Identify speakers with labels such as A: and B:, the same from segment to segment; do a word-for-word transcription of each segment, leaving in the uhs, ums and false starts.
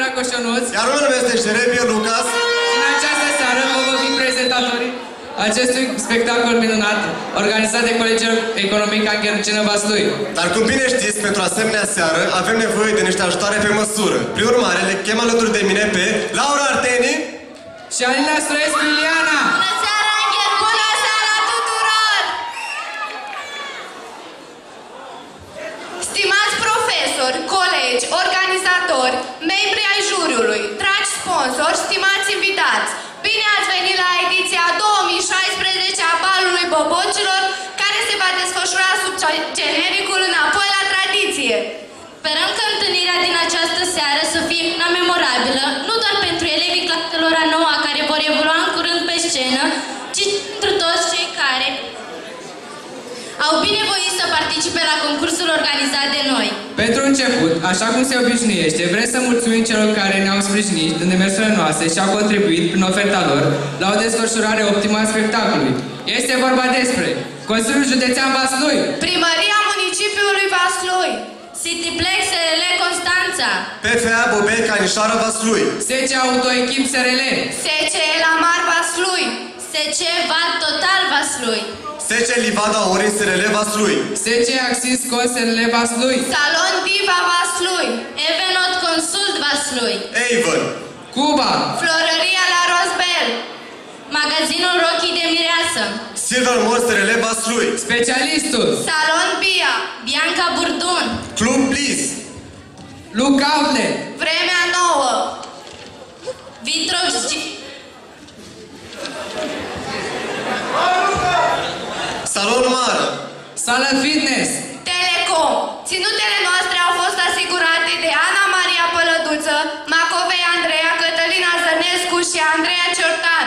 A: Coșonuț.
B: Iar numele meu este Jeremie Lucas.
A: În această seară vă vom fi prezentatorii acestui spectacol minunat, organizat de Colegiul Economic Angherucină Vaslui.
B: Dar cum bine știți, pentru asemenea seară avem nevoie de niște ajutoare pe măsură. Prin urmare, le chem alături de mine pe Laura Arteni
A: și Alina Stroiescu Iliana.
C: Bună seara, Angher! Bună seara tuturor! Stimați profesori, colegi, organizatori, membri ai juriului, dragi sponsori, stimați invitați, bine ați venit la ediția două mii șaisprezece a Balului Bobocilor, care se va desfășura sub genericul Înapoi la Tradiție.
D: Sperăm că întâlnirea din această seară să fie una memorabilă, nu doar pentru elevii claselor a noua care vor evolua în curând pe scenă, ci pentru toți cei care au binevoit să participe la concursul organizat de noi.
A: Pentru început, așa cum se obișnuiește, vrem să mulțumim celor care ne-au sprijinit în demersurile noastre și au contribuit prin oferta lor la o desfășurare optimă a spectacolului. Este vorba despre Consiliul Județean Vaslui,
C: Primăria Municipiului Vaslui,
D: Cityplex S R L Constanța,
B: P F A Bobei Canișoara Vaslui,
A: S C Autoechip S R L,
C: S C Lamar Vaslui,
D: S C Val Total Vaslui,
B: S C Livada Orin S R L Vaslui,
A: S C Axis Con S R L Vaslui,
C: Salon Diva Vaslui,
D: Evenot Consult Vaslui,
B: Avon,
A: Cuba,
C: Florăria la Rosbel,
D: Magazinul Rochii de Mireasă,
B: Silver Mall S R L Vaslui,
A: Specialistul,
C: Salon Bia,
D: Bianca Burdun,
B: Club Bliss,
A: Look Outlet,
C: Vremea Nouă,
D: Vitrox G...
B: Salon Mara,
A: Sală Fitness,
C: Telecom. Ținutele noastre au fost asigurate de Ana Maria Pălăduță, Macovei Andreea, Cătălina Zănescu și Andreea Ciortan.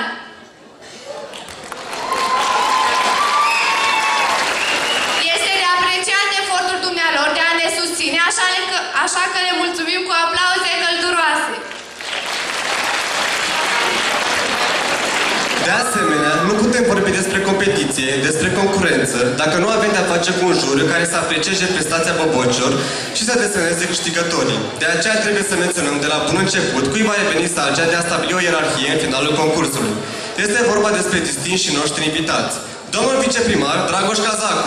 C: Este de apreciat efortul dumnealor de a ne susține, așa, le că, așa că le mulțumim cu aplauze călduroase.
B: De asemenea, nu putem vorbi despre competiție, despre concurență, dacă nu avem de-a face cu un juriu care să aprecieze prestația bobocilor și să deseneze câștigătorii. De aceea trebuie să menționăm de la bun început cui va reveni sarcina de a stabili o ierarhie în finalul concursului. Este vorba despre distinși noștri invitați. Domnul viceprimar Dragoș Cazacu,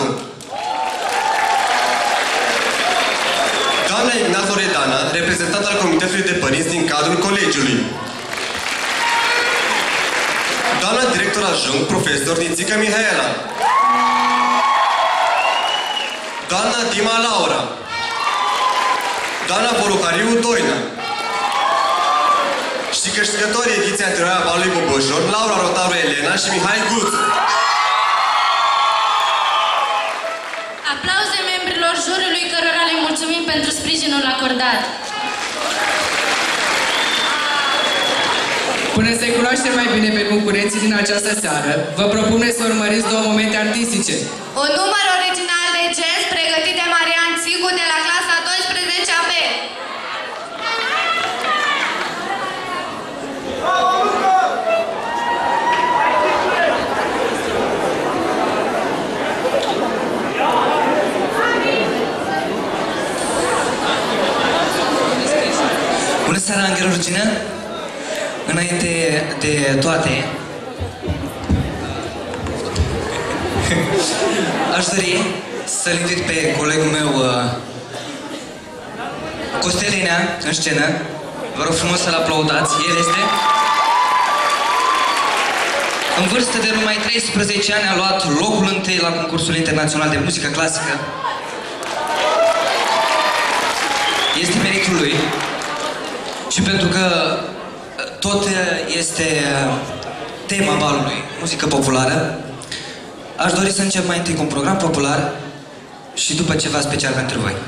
B: doamna Ignat Loredana, reprezentant al Comitetului de Părinți din cadrul colegiului, doamna director adjunct, profesor Nițică Mihaela, doamna Dima Laura, doamna Volucariu Doina și câștigătorii ediției anterioare a Balului Bobocilor, Laura Rotaru Elena și Mihai Guț.
D: Aplauze membrilor juriului cărora le mulțumim pentru sprijinul acordat.
A: Până să-i cunoaștem mai bine pe concurenții din această seară, vă propunem să urmăriți două momente artistice.
C: Un număr original de jazz pregătit de Marian Țigu de la clasa a douăsprezecea B.
E: Bună seara, Angherucină! Înainte de toate, aș dori să-l invit pe colegul meu Costelinea în scenă. Vă rog frumos să-l aplaudați. El este în vârstă de numai treisprezece ani, a luat locul întâi la concursul internațional de muzică clasică. Este meritul lui și pentru că tot este tema balului, muzică populară, aș dori să încep mai întâi cu un program popular și după ceva special pentru voi.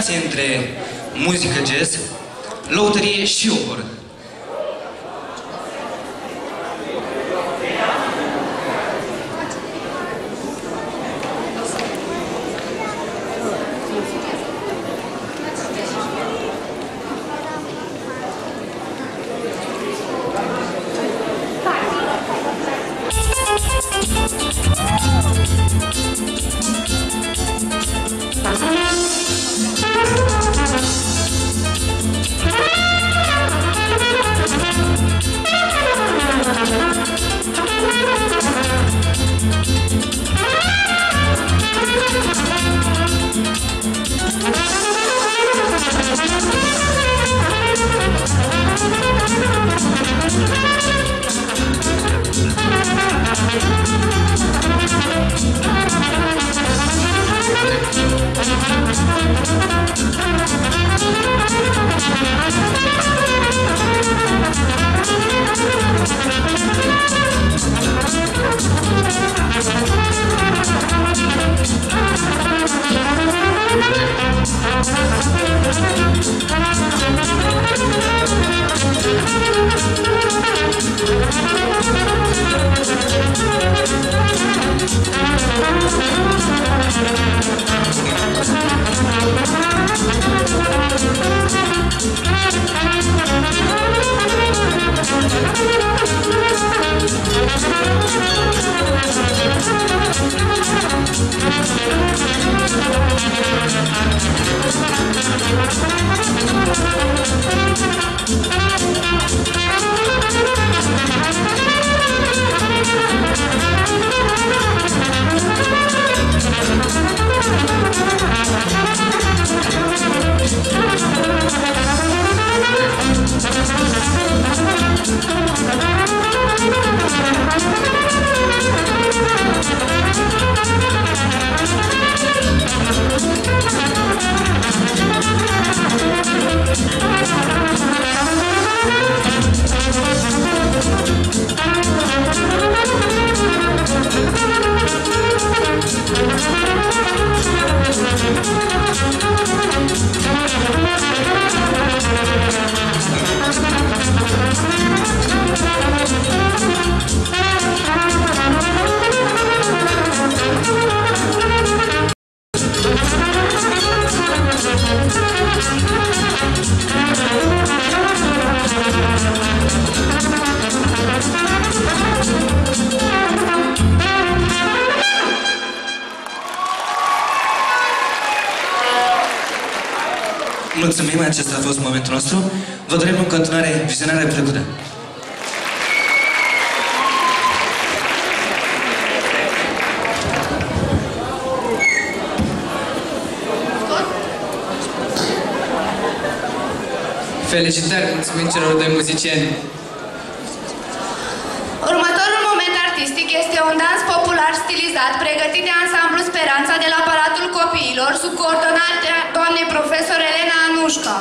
E: combinație între muzică jazz, lăutărie și operă. Mulțumim, acesta a fost momentul nostru. Vă dorim în continuare vizionare plăcută.
A: Felicitări, mulțumim celor doi muzicieni.
C: Următorul moment artistic este un dans popular stilizat pregătit de ansamblu Speranța de la Palatul Copiilor sub coordonarea doamnei profesor Elena Anușca.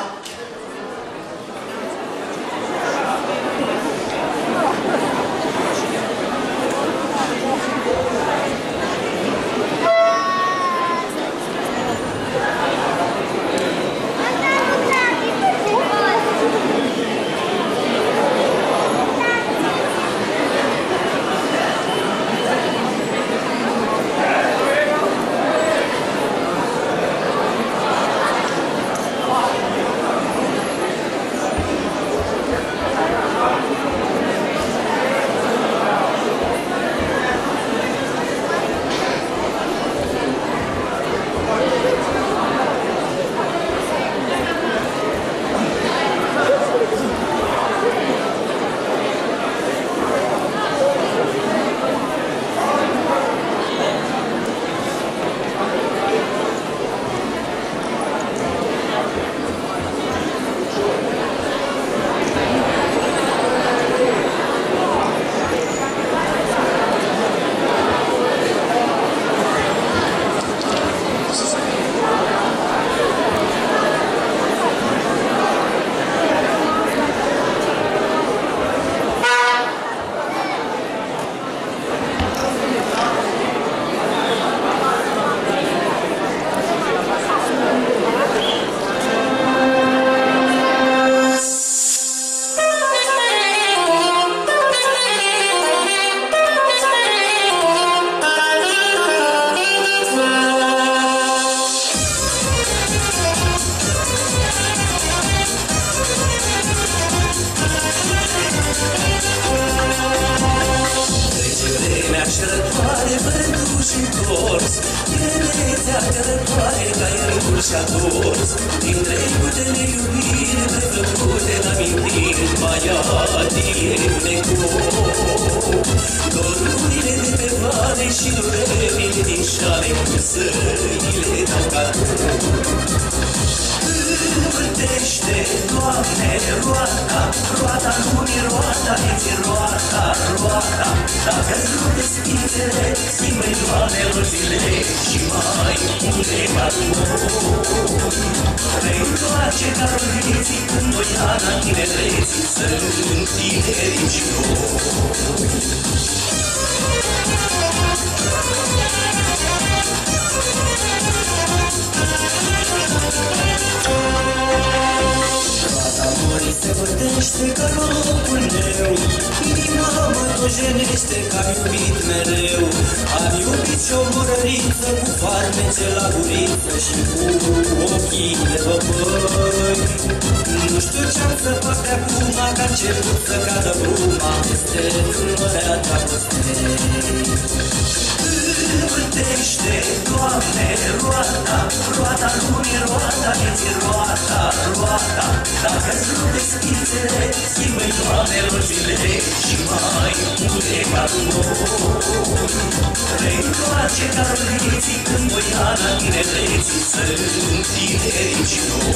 F: Sutele iubiri prefăcute în amintiri mai adine dorurile de pe vale și durerile din șale cu sările dau cadou. Învârtește, Doamne, roata, roata lumii, roata vieții, roata, roata. Dacă-ți rupe spințele, schimbă-i, Doamne, roțile și mai pune cadou. Reîntoarce carul vieții când Noiana tinereții să întinerim și noi. Roata morii se vârtește ca locul meu, inima mă dojenește că am iubit mereu. Am iubit și o murăriță cu farmece la guriță și cu ochii de văpăi. Nu știu ce-am să fac de acum, că a început să cadă bruma peste mărea dragostei. Învârtește, Doamne, roata, roata lumii, roata vieții, roata, roata. Dacă-ți rupe spințele, schimbă-i, Doamne, roțile și mai pune cadou. Reîntoarce carul vieții când Noiana tinereții să întinerim și noi.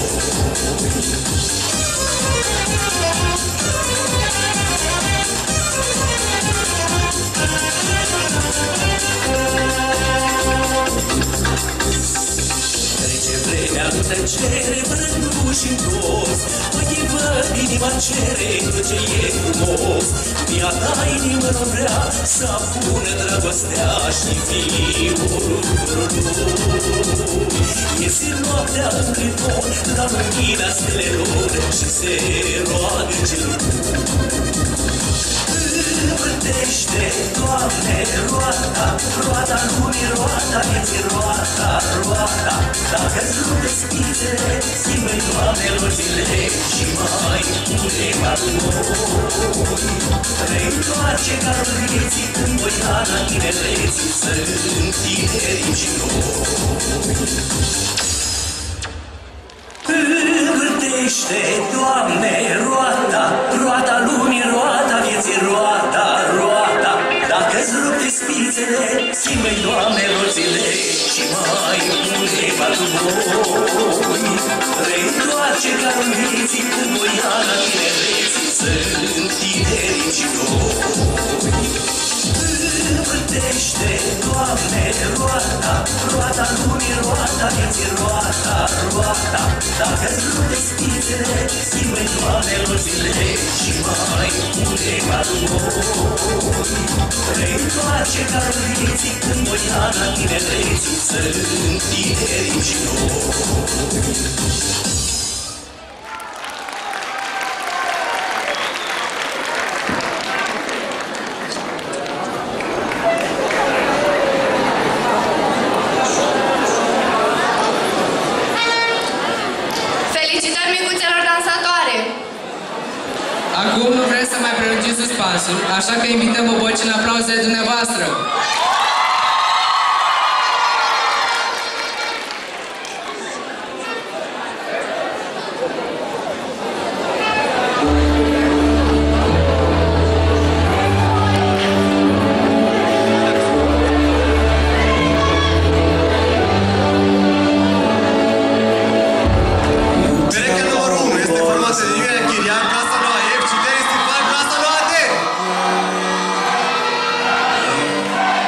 F: Trece vremea, nu trecere, vându-și-n dos. Ochii văd, inima cere tot ce e frumos. Mia ta inimă nu vrea să apună dragostea și fiul iese noaptea în clipon la lumina stelelor și se roagă celor învârtește, Doamne, roata, roata lumii, roata vieții, roata, roata. Dacă-ți rupe spințele, schimbă-i, Doamne, roțile și mai pune cadou. Reîntoarce carul vieții când Noiana tinereții să întinerim și noi. Învârtește, Doamne, roata, roata lumii, roata vieții, roata, roata. Dacă-ți rupte spințele, schimbă-i, Doamne, roțile și mai pune cadou. Reîntoarce carul vieții când Noiana tinereții să întinerim și noi. Învârtește, Doamne, roata, roata lumii, roata vieții, roata, roata. Dacă-ți rupe spințele, schimbă-i, Doamne, roțile și mai pune cadou. Reîntoarce carul vieții când Noiana tinereții să întinerim și noi.
A: Acum nu vrem să mai prelungim suspansul, așa că invităm bobocii în aplauzele dumneavoastră.
B: Casa Noae!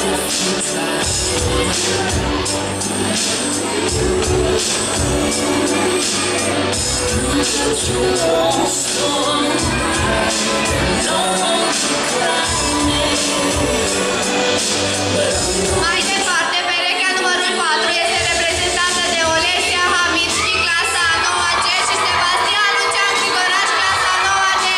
C: Mai departe, perechea numărul patru este reprezentată de Olesia Hamitski, clasa a noua G, și Sebastian Lucian Grigoraș, clasa a noua D.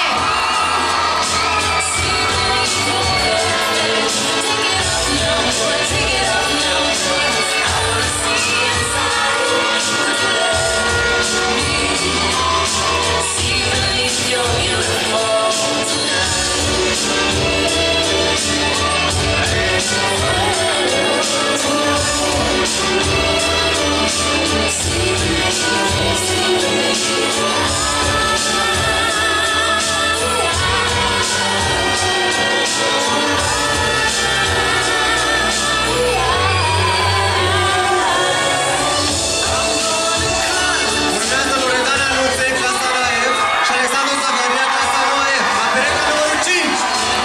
B: Urmează Loredana Nuței, clasa la F, și Alexandru Zagaria, clasa nouă F, la perechea numărul cinci.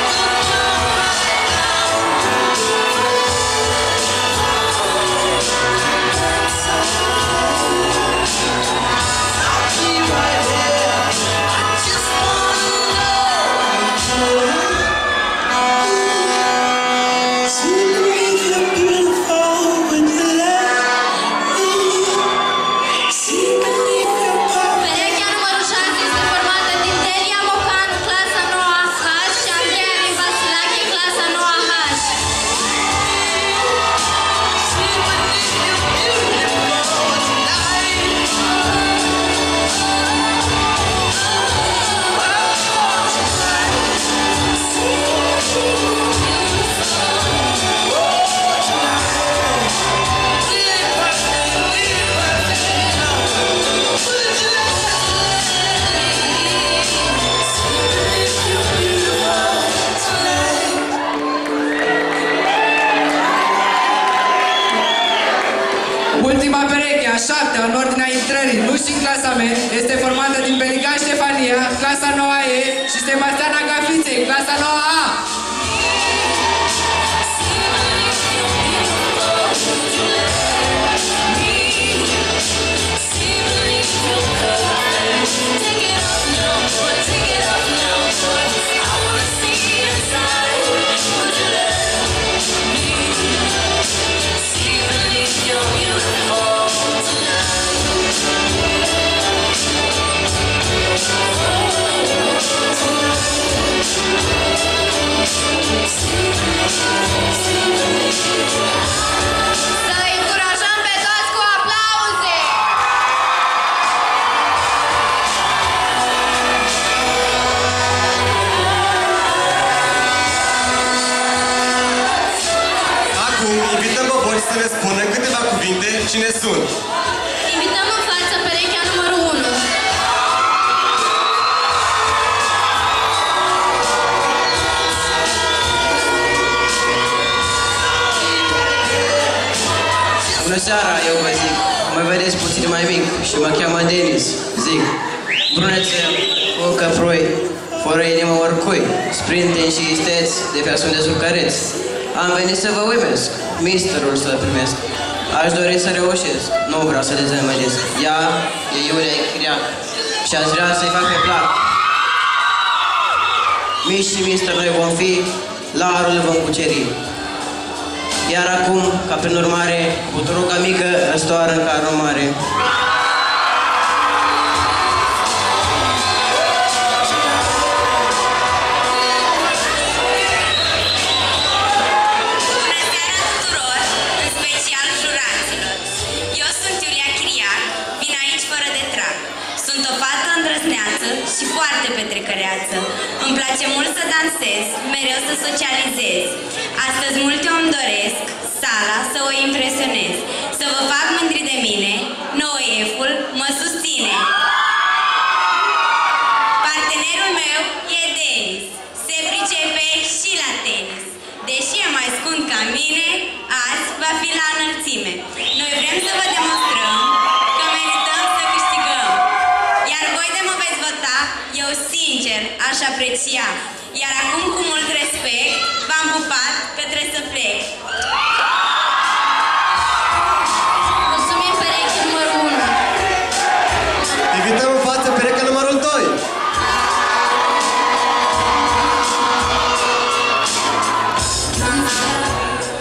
D: Perechea numărul șase este formată din Delia Mocanu, clasa nouă H, și Andreea din Vasilache, clasa nouă H.
A: Ultima pereche, a șaptea, în ordinea intrării, nu și în clasament, este formată din Pelican Ștefania, clasa nouă E, și Sebastian Agafiței, clasa nouă A.
C: Să îi încurajăm pe toți cu aplauze!
B: Acum invităm Bobori să ne spună câteva cuvinte cine sunt.
D: Invităm în față perechea numărul unu.
G: Bună seara, eu vă zic. Mă vedeți puțin mai mic și mă cheamă Denis. Zic, brunețe, focă proi, fără inimă oricui, sprinten și isteți de pe asunde sucăreți. Am venit să vă uimesc, misterul să-l primesc. Aș dori să reușesc, nu vreau să dezamăgesc. Ea e Iulia Chiriac și aș vrea să-i fac pe plac. Mici și mister noi vom fi, larul vom cuceri. Iar acum, ca prin urmare, buturuca mică răstoară în carul mare.
H: Bună seara tuturor, în special juraților. Eu sunt Iulia Chiriac, vin aici fără de trag. Sunt o fată îndrăzneață și foarte petrecăreață. Îmi place mult să dansez, mereu să socializez. Astăzi multe îmi doresc sala să o impresionez. Să vă fac mândri de mine, nouă F-ul mă susține. Partenerul meu e Denis, se pricepe și la tenis. Deși e mai scund ca mine, azi va fi la înălțime. Noi vrem să vă demonstrăm că merităm să câștigăm. Iar voi de mă veți vota, eu sincer aș aprecia. Iar acum cu mult respect v-am pupat că trebuie să plec.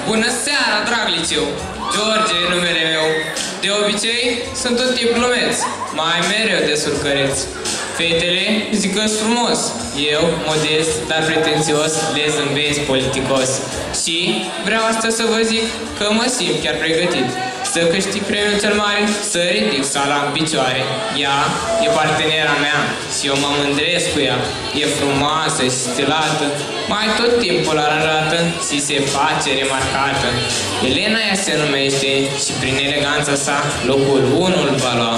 A: Bună seara, drag liceu! George e numele meu. De obicei, sunt un tip glumeț, mai mereu de surcăreț. Fetele zic că-s frumos, eu, modest, dar pretențios, le zâmbesc politicos. Și vreau asta să vă zic că mă simt chiar pregătit să câștig premiul cel mare, să ridic sala în picioare. Ea e partenera mea și eu mă mândresc cu ea. E frumoasă și stilată, mai tot timpul aranjată și se face remarcată. Elena ea se numește și prin eleganța sa locul unu îl va lua.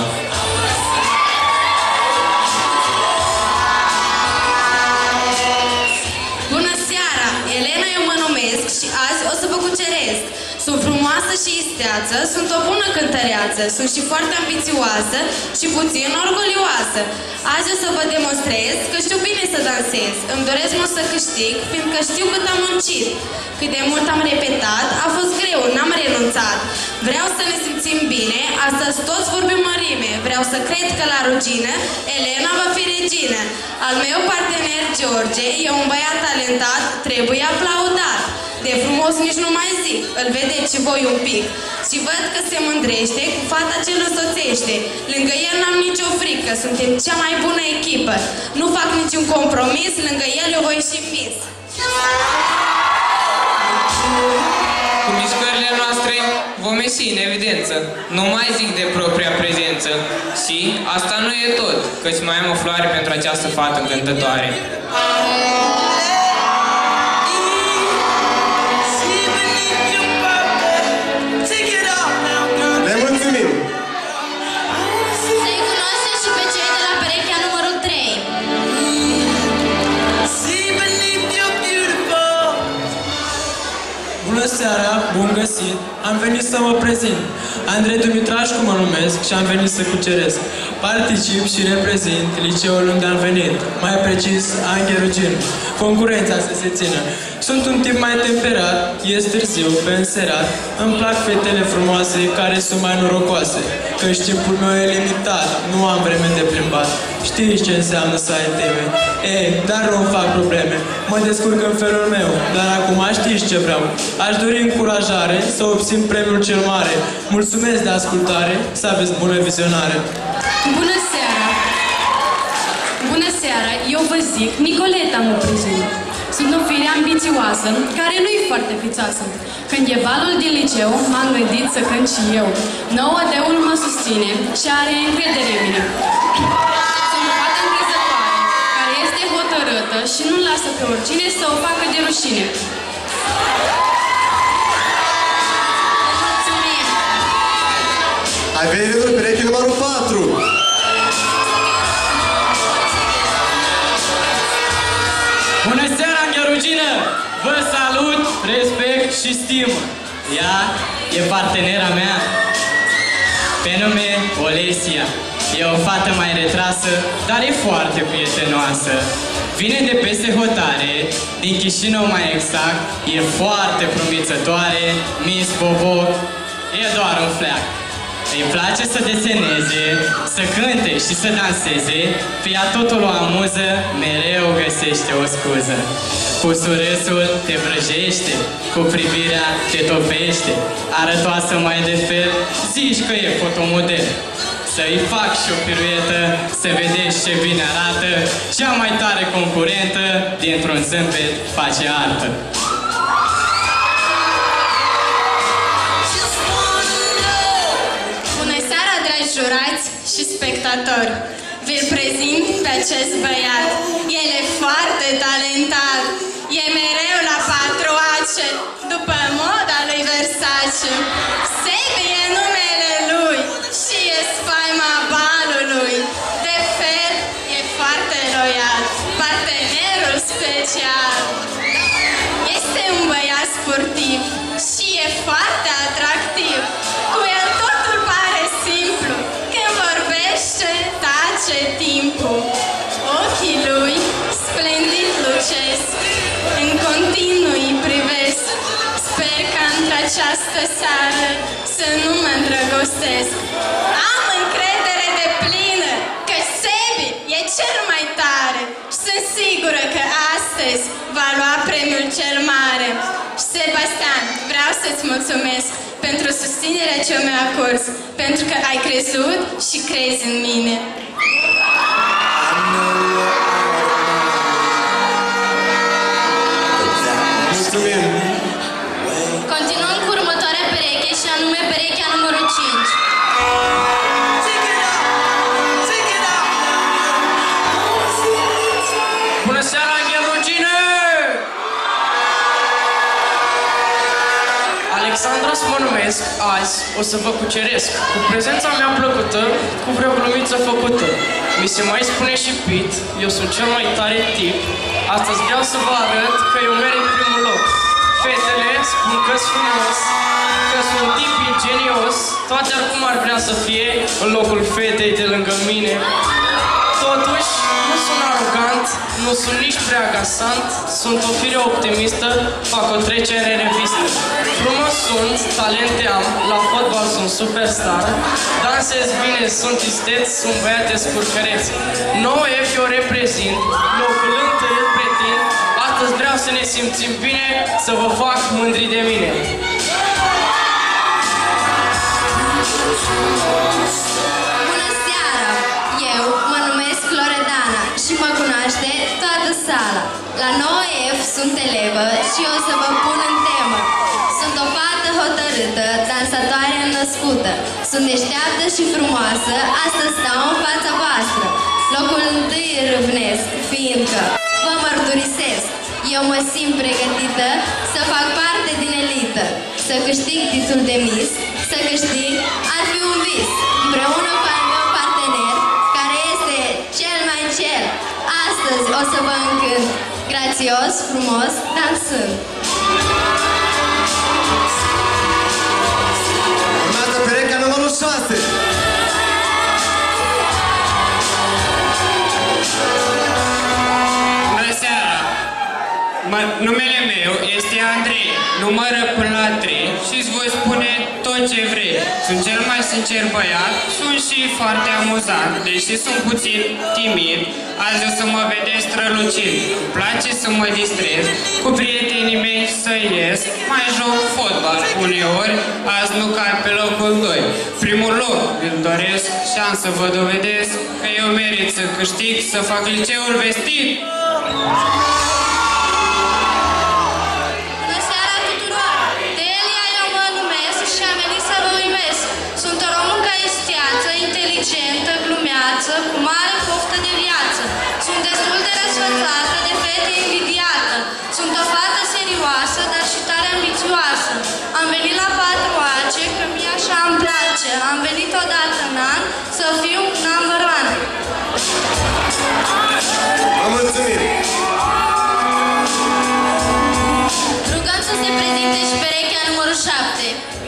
C: Bună seara! Elena eu mă numesc și azi o să vă cuceresc. Sunt frumoasă și isteață, sunt o bună cântăreață, sunt și foarte ambițioasă și puțin orgolioasă. Azi o să vă demonstrez că știu bine să dansez. Îmi doresc mult să câștig, fiindcă știu cât am muncit. Cât de mult am repetat, a fost greu, n-am renunțat. Vreau să ne simțim bine, astăzi toți vorbim în rime. Vreau să cred că la rugină, Elena va fi regină. Al meu partener George e un băiat talentat, trebuie aplaudat. De frumos nici nu mai zic, îl vedeți și voi un pic. Și văd că se mândrește cu fata ce îl însoțește. Lângă el n-am nicio frică, suntem cea mai bună echipă. Nu fac niciun compromis, lângă el eu voi și mis.
A: Cu mișcările noastre vom ieși în evidență. Nu mai zic de propria prezență. Și asta nu e tot, căci mai am o floare pentru această fată încântătoare.
B: Ne mulțumim!
D: Să-i cunoaștem și pe cei de la perechea numărul trei.
I: Bună seara, bun găsit! Am venit să mă prezint. Andrei Dumitrașcu mă numesc și am venit să cuceresc. Particip și reprezint liceul unde am venit, mai precis Anghe Rugin. Concurența să se țină. Sunt un tip mai temperat, ies târziu, pe înserat. Îmi plac fetele frumoase care sunt mai norocoase, căci timpul meu e limitat, nu am vreme de plimbat. Știi ce înseamnă să ai teme? Ei, dar nu-mi fac probleme, mă descurc în felul meu. Dar acum știți ce vreau. Aș dori încurajare să obțin premiul cel mare. Mulțumesc de ascultare, să aveți bună vizionare.
J: Bună seara! Bună seara! Eu vă zic, Nicoleta mă prezint. Sunt o fire ambițioasă, care nu-i foarte fițoasă. Când e balul din liceu, m-am gândit să cânt și eu. Nouă deul mă susține și are încredere în mine. Sunt o fată încrezătoare, care este hotărâtă și nu lasă pe oricine să o facă de rușine.
D: Mulțumim!
B: Ai venit în pereche numărul patru!
I: Bună seara, Angherugină! Vă salut, respect și stimă. Ea e partenera mea, pe nume Olesia. E o fată mai retrasă, dar e foarte prietenoasă. Vine de peste hotare, din Chișinău mai exact. E foarte promițătoare, Miss Bobo. E doar un fleac. Îi place să deseneze, să cânte și să danseze. Pe ea totul o amuză, mereu găsește o scuză. Cu surâsul te vrăjește, cu privirea te topește. Arătoasă mai de fel, zici că e fotomodel. Să-i fac și o piruetă, să vedeți ce bine arată. Cea mai tare concurentă, dintr-un zâmbet face artă.
C: Jurați și spectatori, vi-l prezint pe acest băiat. El e foarte talentat, e mereu la patruace, după moda lui Versace. Sebi e numele lui și e spaima balului. De fel, e foarte loial, partenerul special. Este un băiat sportiv și e foarte atractiv. Cu el totul pare simplu, când vorbește, tace timpul. Ochii lui splendid lucesc, în continuu îi privesc. Sper că într-această seară să nu mă îndrăgostesc. Am încredere de plină că Sebi e cel mai tare și sunt sigură că astăzi va lua premiul cel mare. Sebastian, vreau
J: vreau să-ți mulțumesc pentru susținerea ce mi-a acors, pentru că ai crezut și crezi în mine.
B: Mulțumim!
D: Continuăm cu următoarea pereche și anume perechea numărul cinci.
I: Bună seara, Ghevrugine! Alexandra să mă numesc, azi o să vă cuceresc cu prezența mea plăcută, cu vreo glumiță făcută. Mi se mai spune și Pit, eu sunt cel mai tare tip. Astăzi vreau să vă arăt că eu merit primul loc. Fetele spun că-s frumos, că sunt tip ingenios, toate ar cum ar vrea să fie în locul fetei de lângă mine. Totuși, nu sunt arogant, nu sunt nici prea agasant, sunt o fire optimistă, fac o trecere în revistă. Frumos sunt, talente am, la fotbal sunt superstar, dansez bine, sunt isteț, sunt băiate scurcăreți. nouă F eu reprezint, locul întâi îl pretind, astăzi vreau să ne simțim bine, să vă fac mândri de mine.
C: Bună seara! Eu mă numesc Loredana și mă cunoaște toată sala. La nouă F sunt elevă și o să vă pun în temă. Sunt o fată hotărâtă, dansatoare născută. Sunt deșteaptă și frumoasă, astăzi stau în fața voastră. Locul întâi râvnesc, fiindcă vă mărturisesc. Eu mă simt pregătită să fac parte din elită, să câștig titlul de Miss, să câștig ar fi un vis, împreună cu al meu partener, care este cel mai cel. Astăzi o să vă încânt, grațios, frumos, dansând.
B: Urmează perechea numărul șase.
A: Bună seara! Numele meu este Andrei, numără până la trei și îți voi spune tot ce vrei. Sunt cel mai sincer băiat, sunt și foarte amuzant, deși sunt puțin timid. Azi o să mă vedeți strălucind, îmi place să mă distrez, cu prietenii mei să ies, mai joc fotbal uneori, azi nu cad pe locul doi. Primul loc îl doresc și am să vă dovedesc că eu merit să câștig, să fac liceul vestit.
C: Inteligentă, glumeață, cu mare poftă de viață. Sunt destul de răsfățată, de fete invidiată. Sunt o fată serioasă, dar și tare ambițioasă. Am venit la patru ace, că mie așa îmi place. Am venit odată în an să fiu number one.
B: Vă mulțumim!
D: Rugăm să se prezinte și perechea numărul șapte.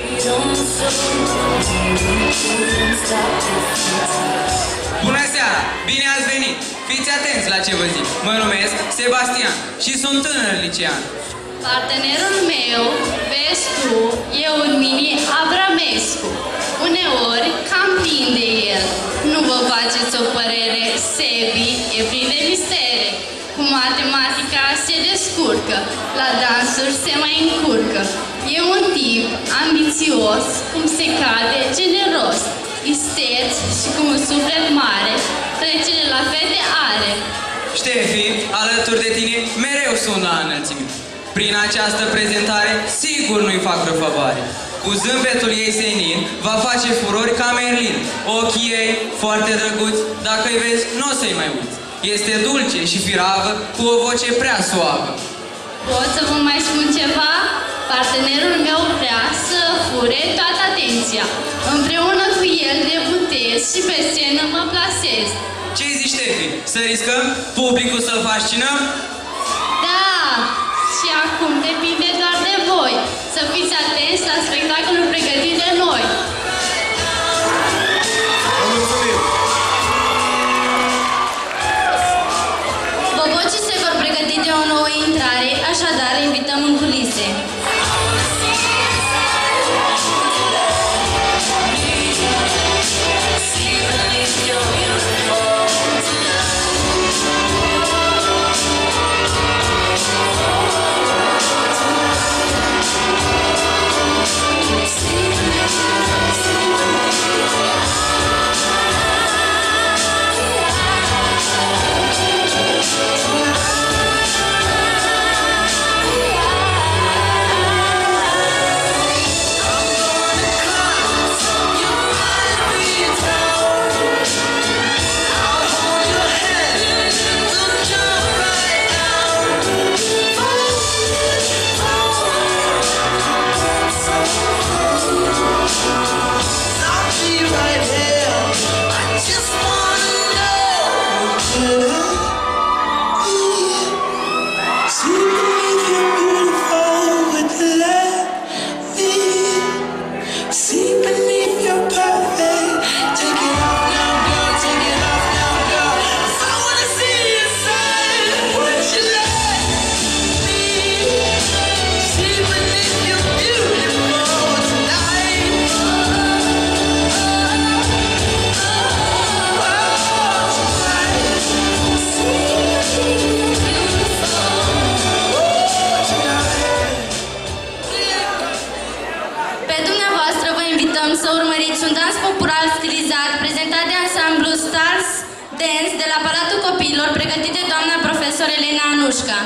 K: Bună seara! Bine ați venit! Fiți atenți la ce vă zic. Mă numesc Sebastian și sunt tânăr licean.
J: Partenerul meu, vezi tu, e un mini Abramescu. Uneori cam plin de el. Nu vă faceți o părere, Sebi e plin de mistere. Cu matematica se descurcă, la dansuri se mai încurcă. E un tip ambițios, cum se cade, generos, isteț și cu un suflet mare, trecere la fete are.
K: Ștefi, alături de tine, mereu sunt la înălțime. Prin această prezentare, sigur nu-i fac vreo favoare. Cu zâmbetul ei senin, va face furori ca Merlin. Ochii ei, foarte drăguți, dacă îi vezi, nu o să-i mai uiți. Este dulce și firavă, cu o voce prea suavă.
J: Pot să vă mai spun ceva? Partenerul meu vrea să fure toată atenția. Împreună cu el debutez și pe scenă mă plasez.
K: Ce-i zici, Ștefi? Să riscăm publicul să-l fascinăm?
J: Da! Și acum depinde doar de voi. Să fiți atenți la spectacolul pregătit de noi.
D: Bobocii se vor pregăti de o nouă intrare, așadar invităm în culise. dans popular stilizat prezentat de ansamblu Stars Dance de la Palatul Copiilor, pregătit de doamna profesor Elena Anușca.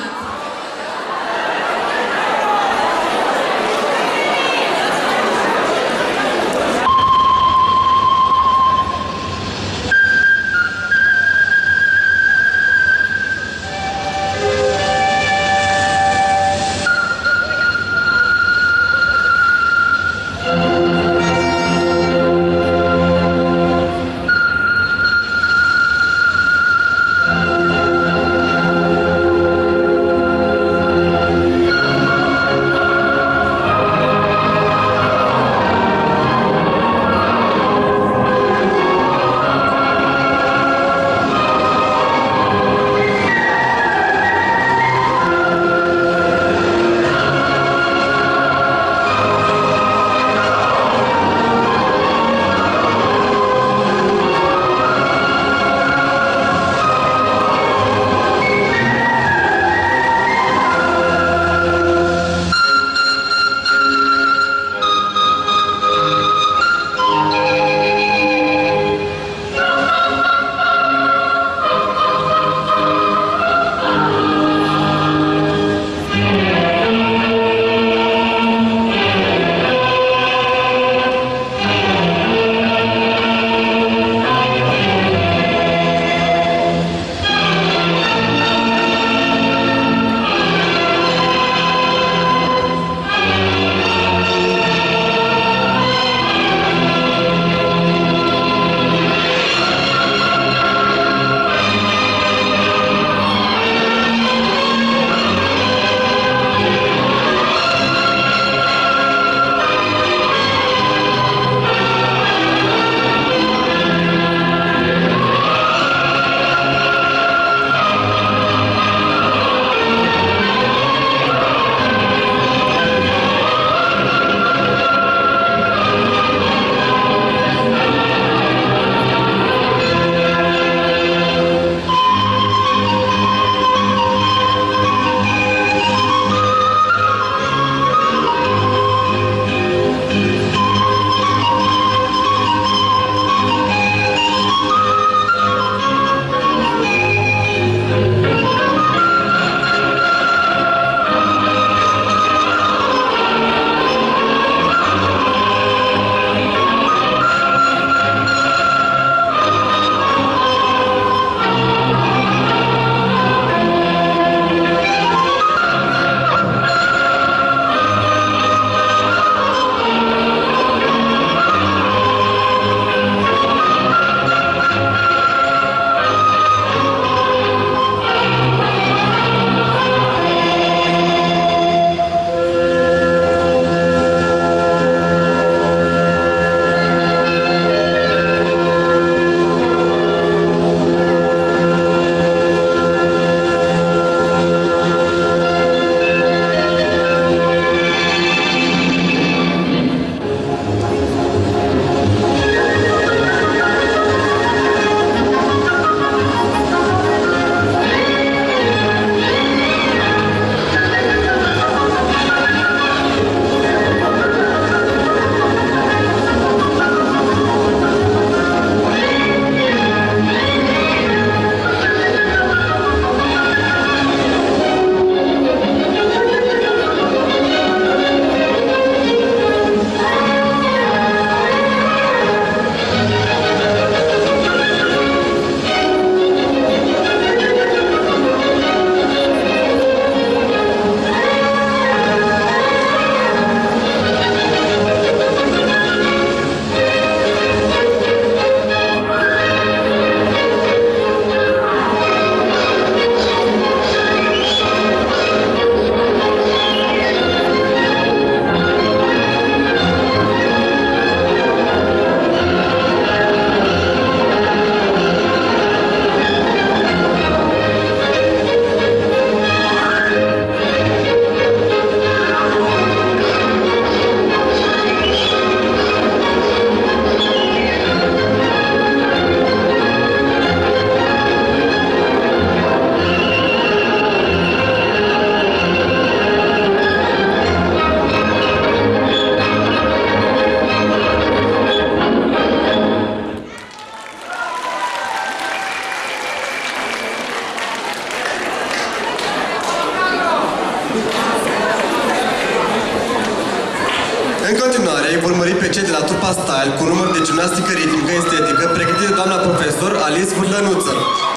B: În continuare, îi vor mări pe cei de la trupa Style cu număr de gimnastică ritmică estetică pregătit de doamna profesor Alice Vârlănuță.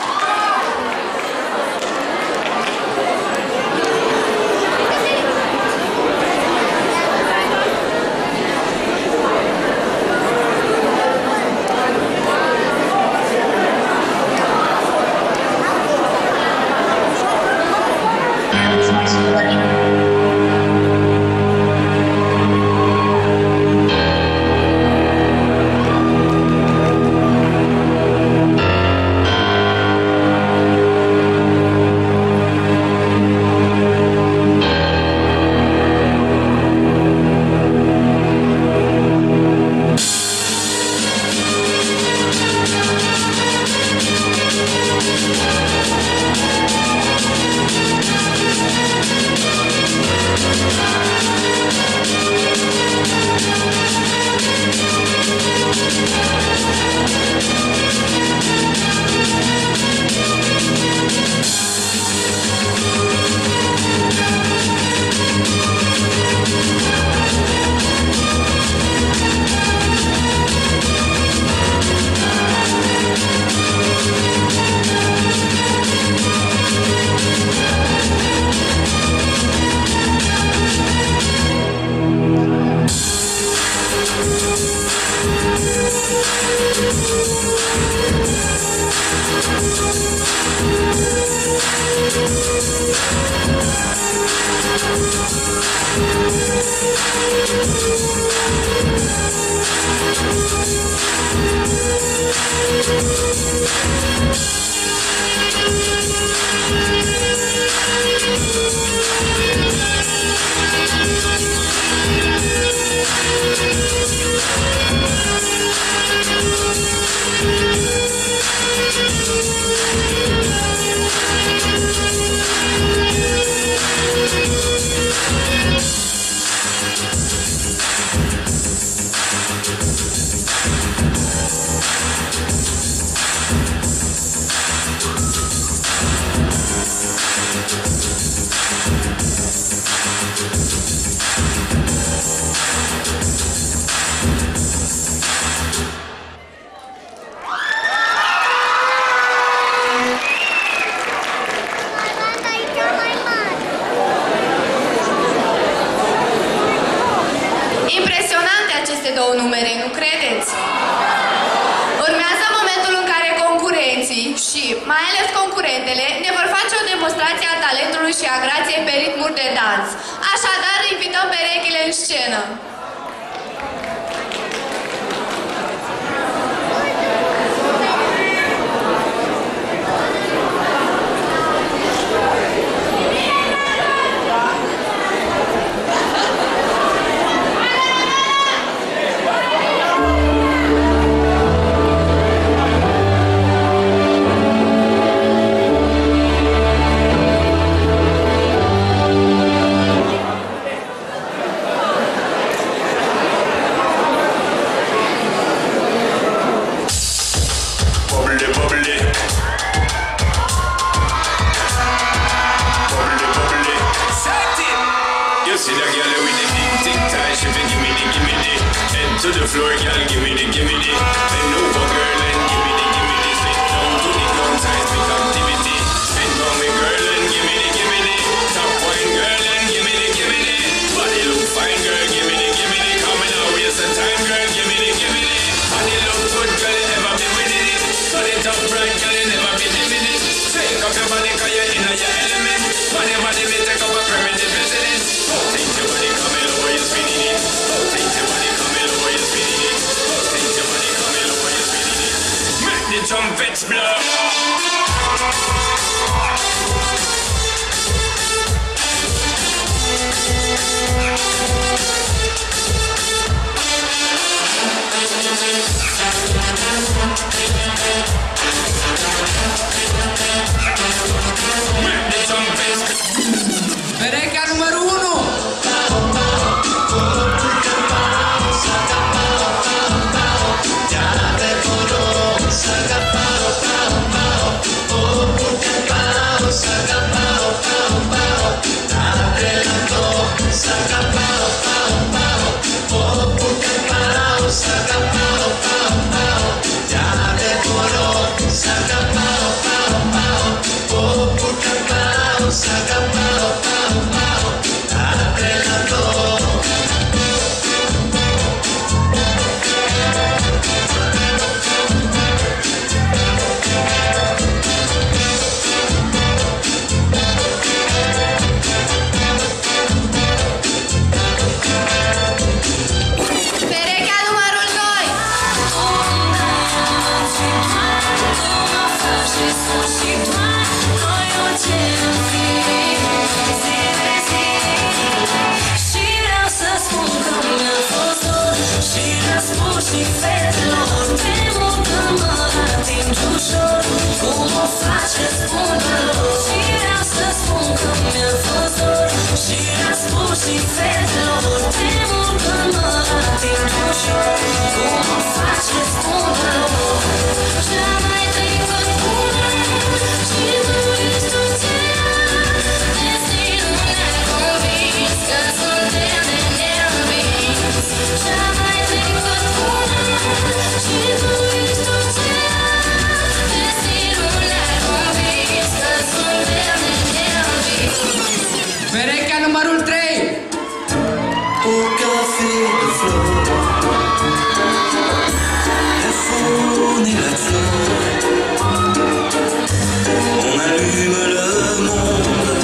C: două numere, nu credeți? Urmează momentul în care concurenții și mai ales concurentele ne vor face o demonstrație a talentului și a grației pe ritmuri de dans. Așadar, invităm perechile în scenă.
L: To the floor, girl, give me the, give me the. Bend over, girl, and give me the, give me the. Sit down to the ground, seismic activity. Bend on me, girl, and give me the, give me the. Top wine, girl, and give me the, give me the. Body look fine, girl, give me the, give me the. Coming out, waste some time, girl, give me the, give me the. Body look good, girl, you never be winning it. Turn it up right, girl, you never be living it. Take up your body, cause you're in your element. Body, body, me take up a permanent residence. Oh, take your body, coming over, you're spinning it. Oh, take your body, coming over, you're spinning it. The trumpets blow.
F: și fetelor, temul că mă ating ușor. Cum o faci, răspunde-lor. Ce-a mai trecut bună și tu ești tot ceea. Destinul ne-a convins că suntem de neînvins. Ce-a mai trecut bună și tu ești tot ceea. Destinul ne-a convins că suntem de neînvins.
A: Perechea numărul trei.
F: Un café de flori, de faune et la flore. On allume le monde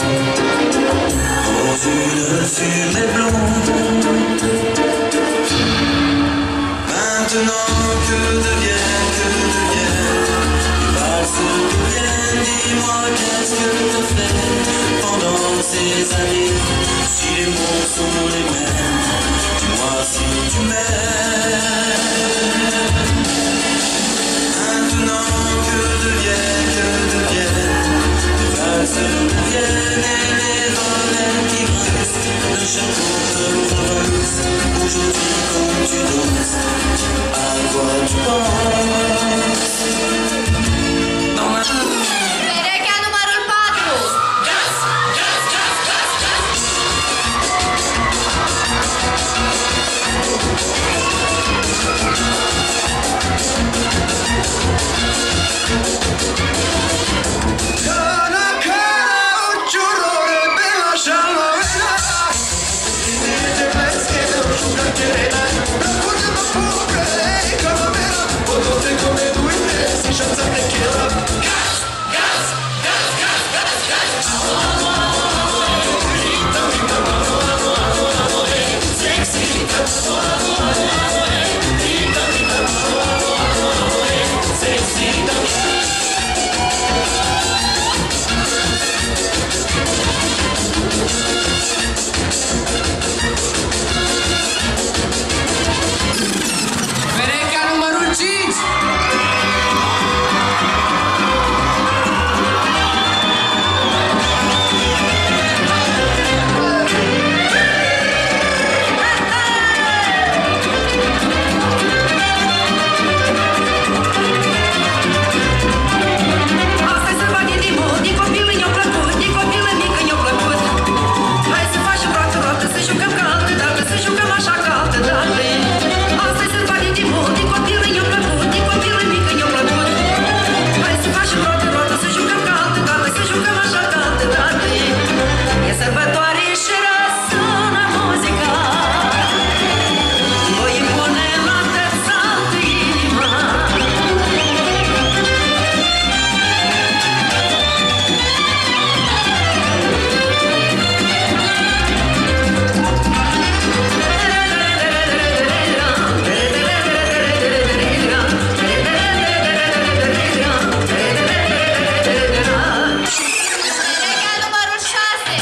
F: dans une fumée blonde. Maintenant que devient, que devient les valses deviennent. Dis-moi qu'est-ce que te fait pendant ces années. Si les mots sont les mêmes, dis-moi si tu m'aimes. Maintenant que deviennent, que deviennent les valses deviennent et les volets qui grincent de chaque autre province. Aujourd'hui quand tu danses, à quoi tu penses? Dans ma
C: Perechea numărul patru.
F: Cara, cara, un giurore bella giallovena. Te vesti e non giugarterena. Raccontami pure lei come vera. Podote come due pezzi, senza tequila. Gas, gas, gas, gas, gas, gas. Sexy,
A: Perechea numărul cinci.
F: Asta-i să fac inimul, din copil mi-a plăcut, din copilă mică mi-a plăcut. Hai să facem roată-roată, să jucăm ca altă dată, să jucăm așa ca altă dată. Asta-i să fac inimul, din copil mi-a plăcut, din copilă mică mi-a plăcut. Hai să facem roată-roată, să jucăm ca altă dată, să jucăm așa ca altă dată. E sărbătoare și răsună muzica. Voi pune la terțaltă inima.
C: Perechea numărul șase.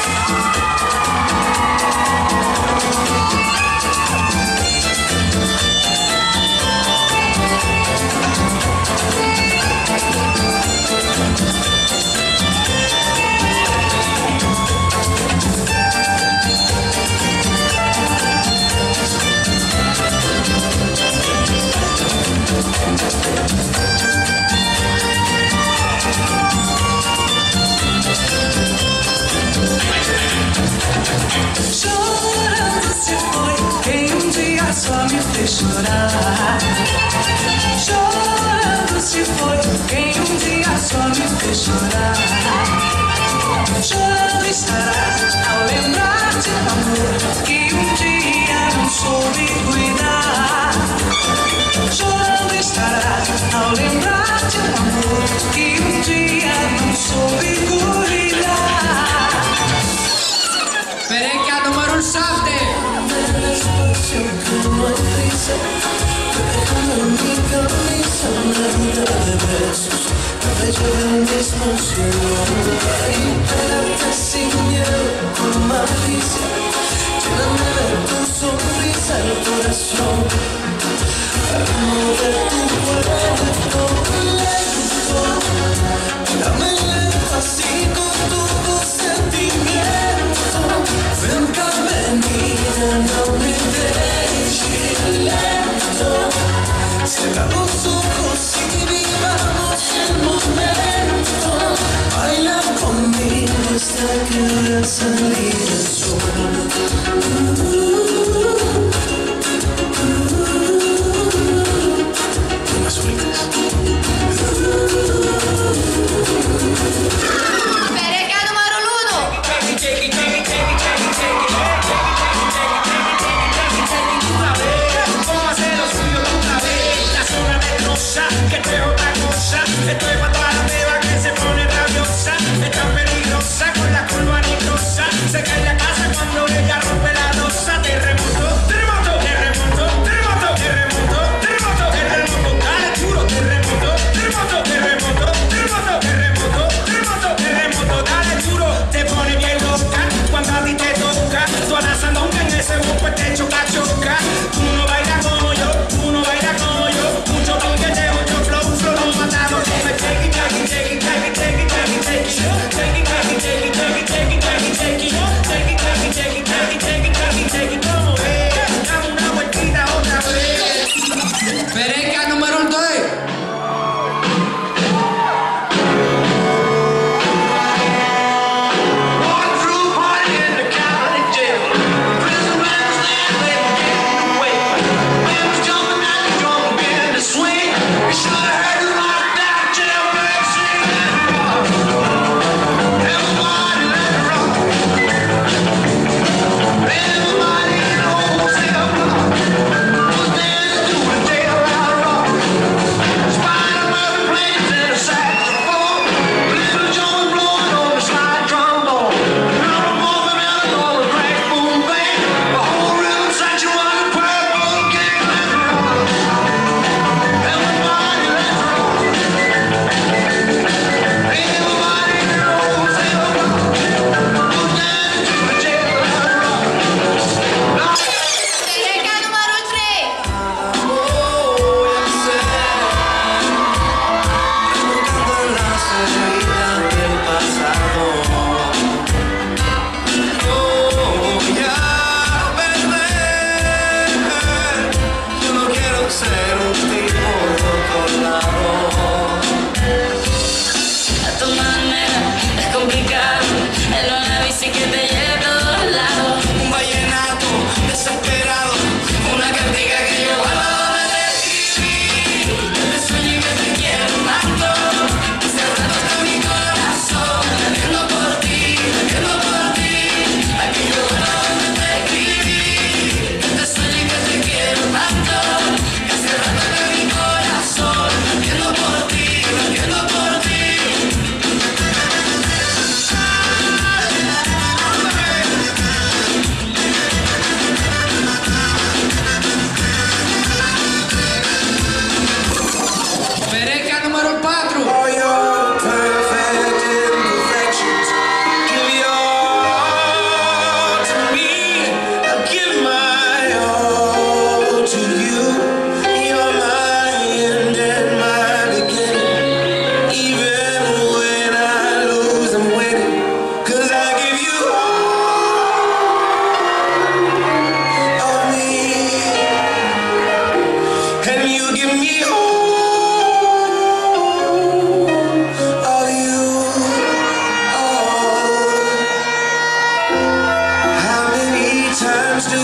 F: Chorando se foi quem um dia só me fez chorar. Chorando se foi quem um dia só me fez chorar. Chorando estará ao lembrar de um amor que um dia não soube cuidar. Chorando estará ao lembrar de um amor que um dia não soube cuidar.
A: Perechea numărul șapte.
F: Dame así con todo sentimiento. Ven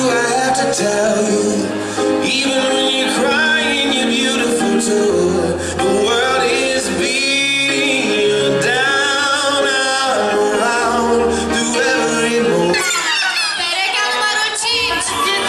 F: I have to tell you? Even when you're crying, you're beautiful too. The world is beating you down, out, around, through every moment.
C: Perechea numărul cinci.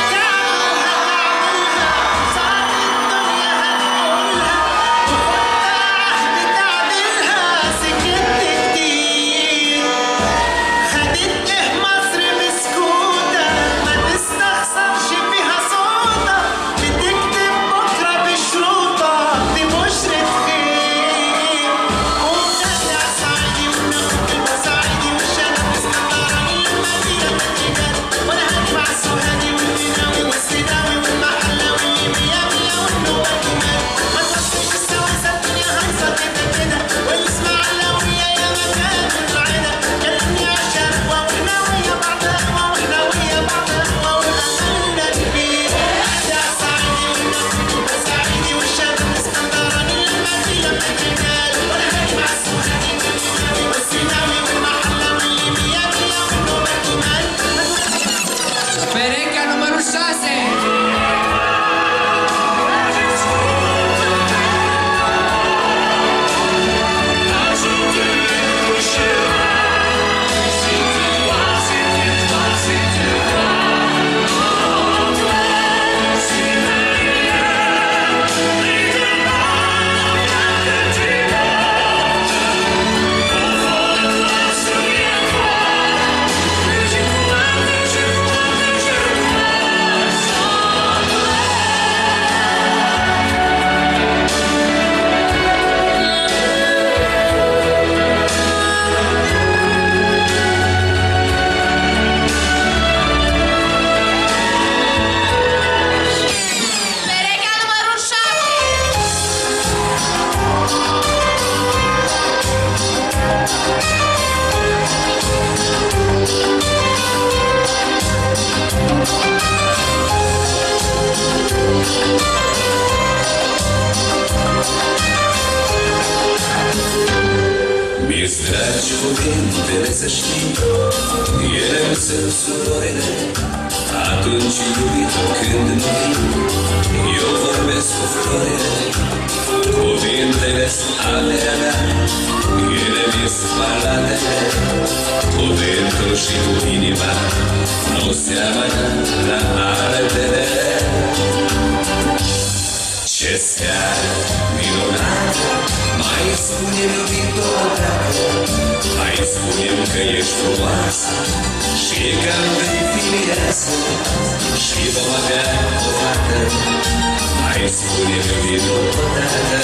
A: Perechea numărul șase.
C: Perechea numărul șapte.
F: Mi-e dragi cuvintele să știi, ele nu sunt surorile. Atunci iubito când nu vii, eu vorbesc cu florile. Cuvintele sunt ale mea, ele mi sunt palatele. Cuvântul și cu inima nu seamănă la altele. Ce seară minunată, mai spune-mi iubito odată, mai spune-mi că ești frumoasă și că nu vei fi mireasă și vom avea o fată. Mai spune-mi iubito odată.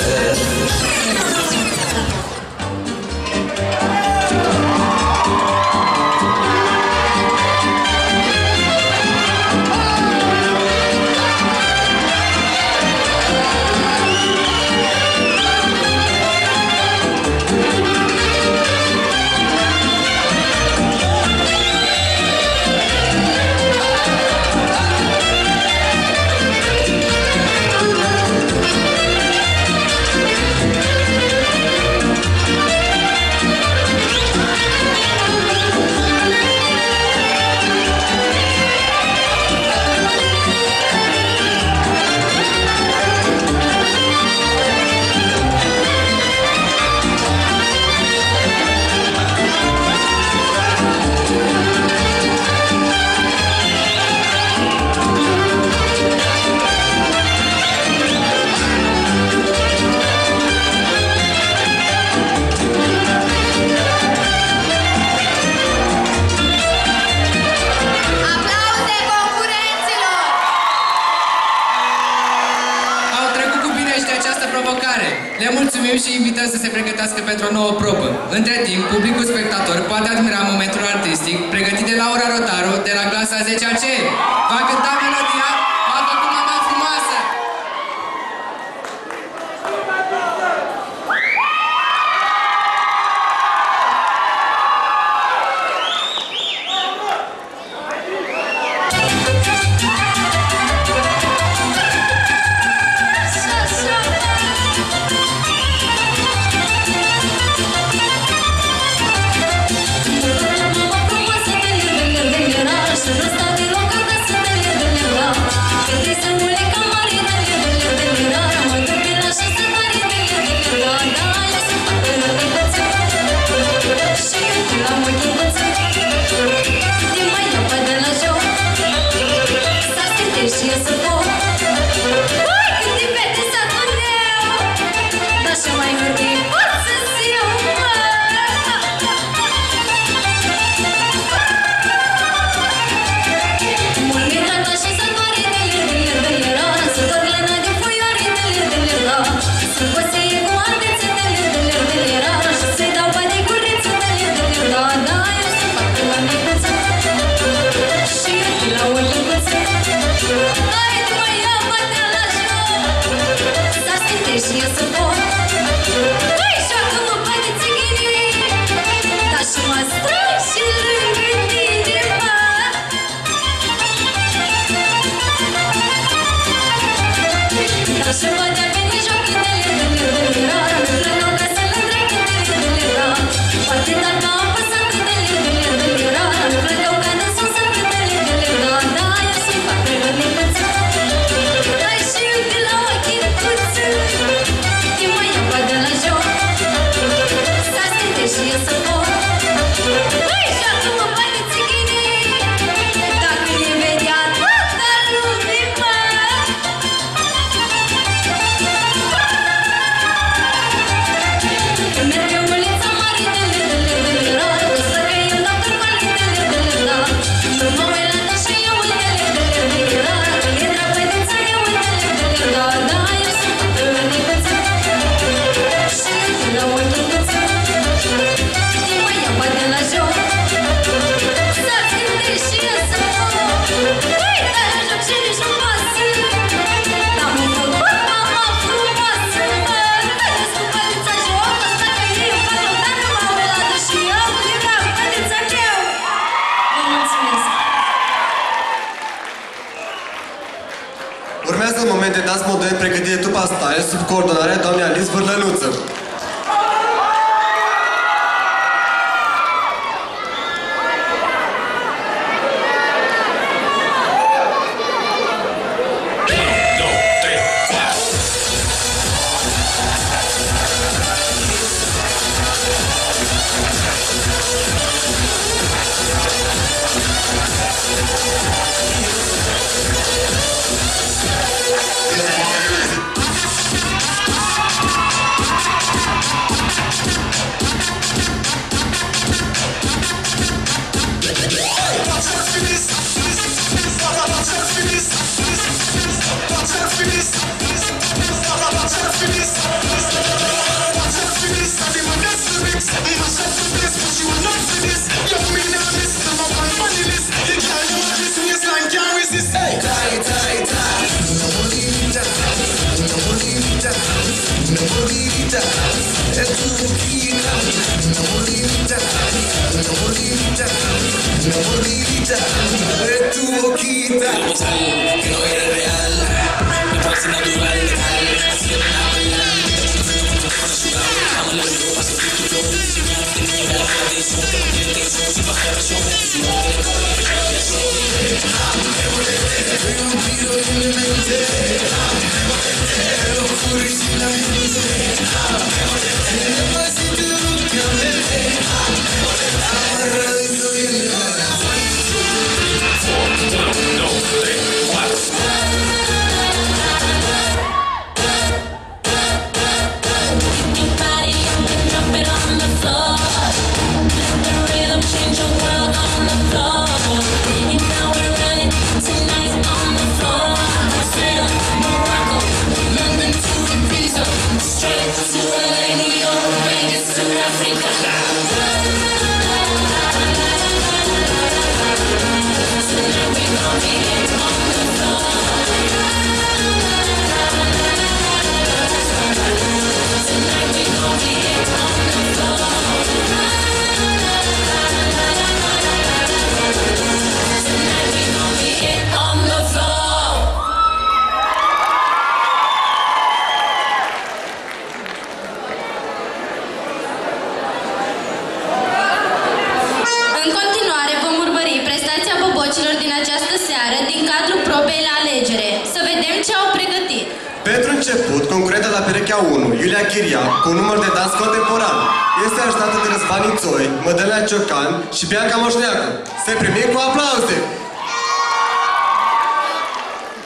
C: Aplauze concurenților.
A: Au trecut cu bine și de această provocare. Le mulțumim și invităm să se pregătească pentru o nouă probă. Între timp, publicul spectator poate admira momentul artistic pregătit de Laura Rotaru de la clasa a zecea C. Va cânta melodia Facă cum mama frumoasă.
D: Mama frumoasă, verde, verde, verde, rașă, ăsta de loc, ăsta să te gândești și eu să pot. Hai, cât din fete satul meu, dar și mai hârtii pot să-ți iau, mă. Mult mi-e tata și să doare de lir, de lir, de lir, să dor glena de foioare de lir, de lir, să cosie cu andețe de lir, de lir, de lir, și să-i dau bani cu riță de lir, de lir, da, da, eu să fac de la micuță și eu de la o lăcuță. Hai, tu mă ia, bate la joc, să stântești și eu să pot. Hai, joacă-mă, bate țighinii, dar și mă strâng și lângă tine, mă. Dar și mă de-a veni joc de lir, de lir, de lir, nu plăneau ca să-l întrec de lir, de lir, poate dar m-a apăsat de lir, de lir, de lir, nu plăneau ca de sus de lir, de lir, da, da, eu să-mi fac de rănicuță. Hai și eu de la ochii cuță, te mă iau bă de la joc, să stântești și eu să pot. Hai, joacă-mă, bate țighinii, dacă e vedea toată lumea, mă. Merg pe ulița mare de lir, de lir, de lir, o să că eu dau târcoale de lir, de lir, da. Nu mă uit la tăi și eu uit de lir, de lir, de lir, când e drag băițța eu uit de lir, de lir, da, da, eu sunt toată rănicuță și eu de la ochii cuță, te mă iau bă de la joc, să-ți gândești și eu să pot. Hai, dar la joc și nici nu pasă, dar mă făcut mama frumoasă, mă. Vedeți cu băița joc, ăsta că eu fac lăutar, nu mă uit la tăi și eu de drag băița greu. Vă mulțumesc!
B: Urmează un moment de dans modern pregătit de Tupa Style sub coordonarea doamnei Alice Vârlănuță. Pentru început, concurentă la perechea unu, Iulia Chiriac, cu un număr de dans contemporan, este ajutată de Răzvan Ițoi, Mădălina Ciocan și Bianca Moșneacu. Se primim cu aplauze!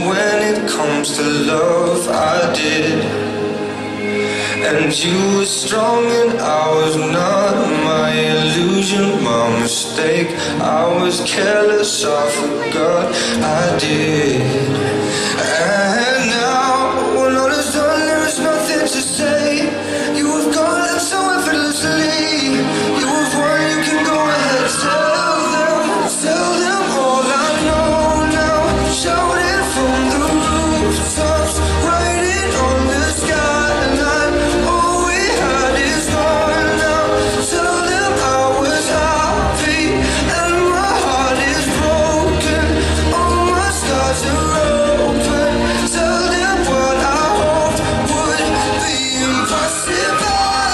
M: when it comes to love, I did. And you were strong and I was not, my illusion, my mistake. I was careless, I forgot I did. And now, when all is done, there is nothing to say. You have gone so effortlessly. You have won, you can go ahead, tell them, tell them all I know now. Shout it from the rooftops, write it on the skyline. All we had is gone now. Tell them I was happy and my heart is broken. All my scars are open. Tell them what I hoped would be impossible.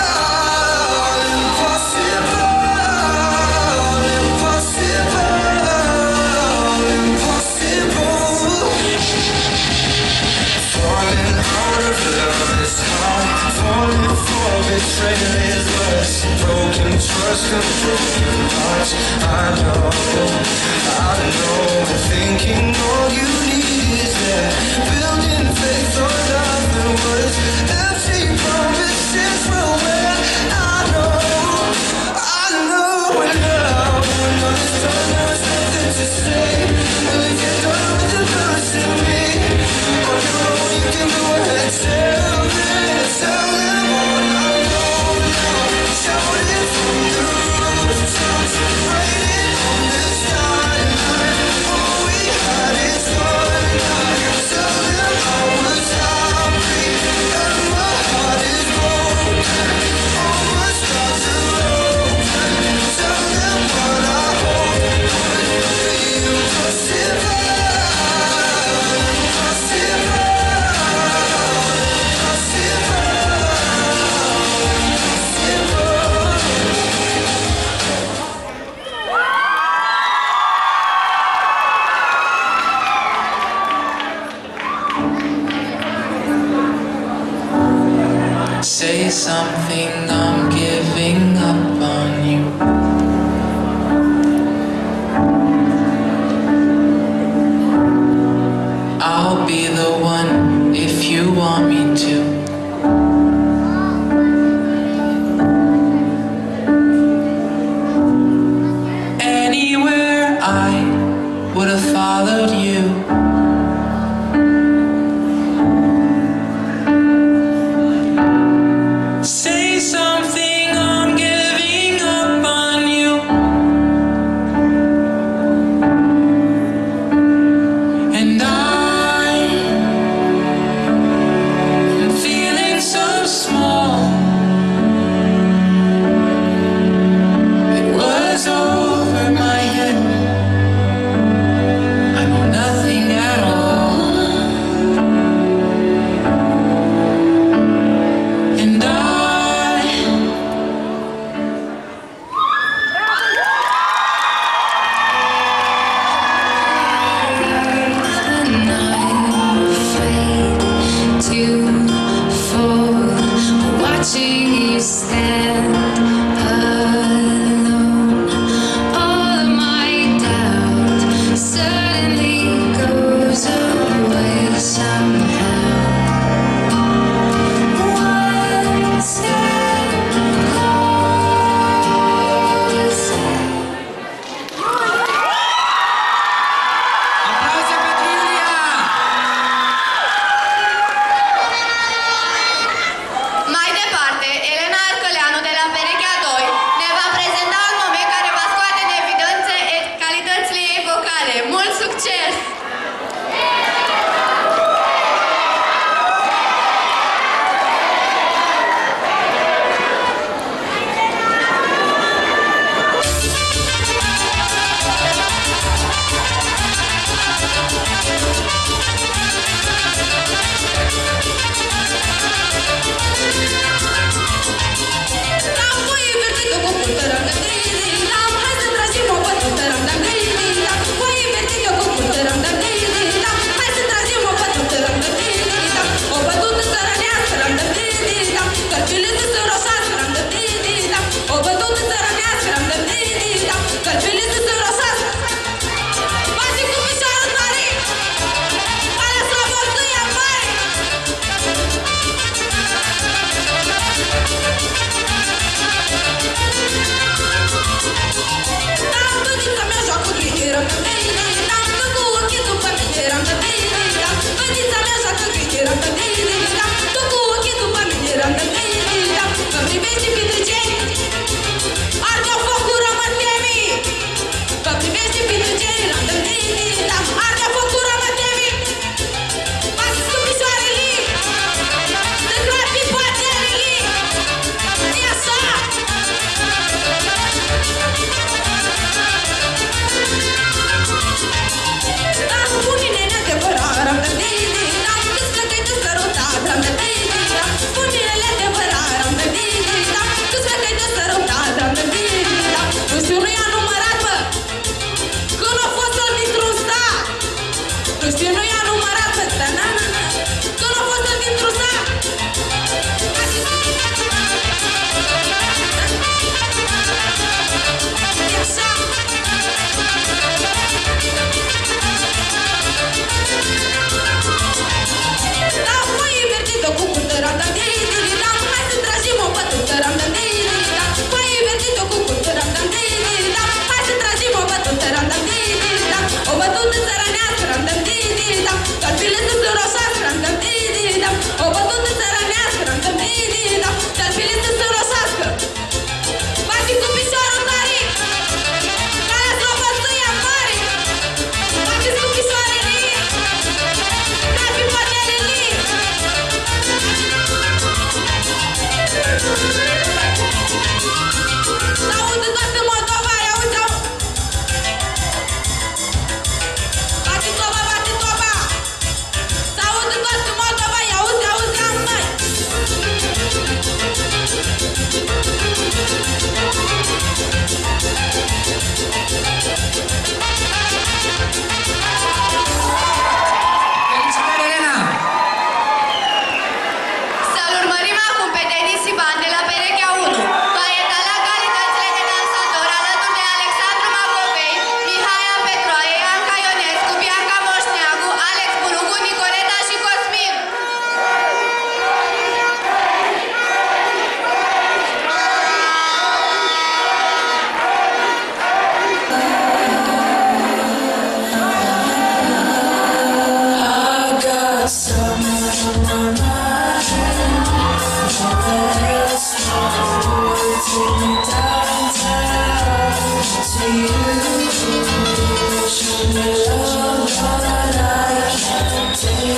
M: Betrayal is worse. Broken trust and broken hearts. I know, I know. Thinking all you need is that. Building faith on nothing words. Empty promises will wear. I know, I know. And now, when all is done, there's nothing to say. And if you're done with embarrassing me, on your own you can go ahead. Tell them, tell them all I know now. Shout it from the rooftops, write it on the skyline. All we had is gone now. Tell them I was happy and my heart is broken. All my scars are open. Tell them what I hope would be impossible.
N: Say something, I'm giving up on you. I'll be the one if you want me to. Anywhere I would have followed you. Say something, I'm giving up on you. And I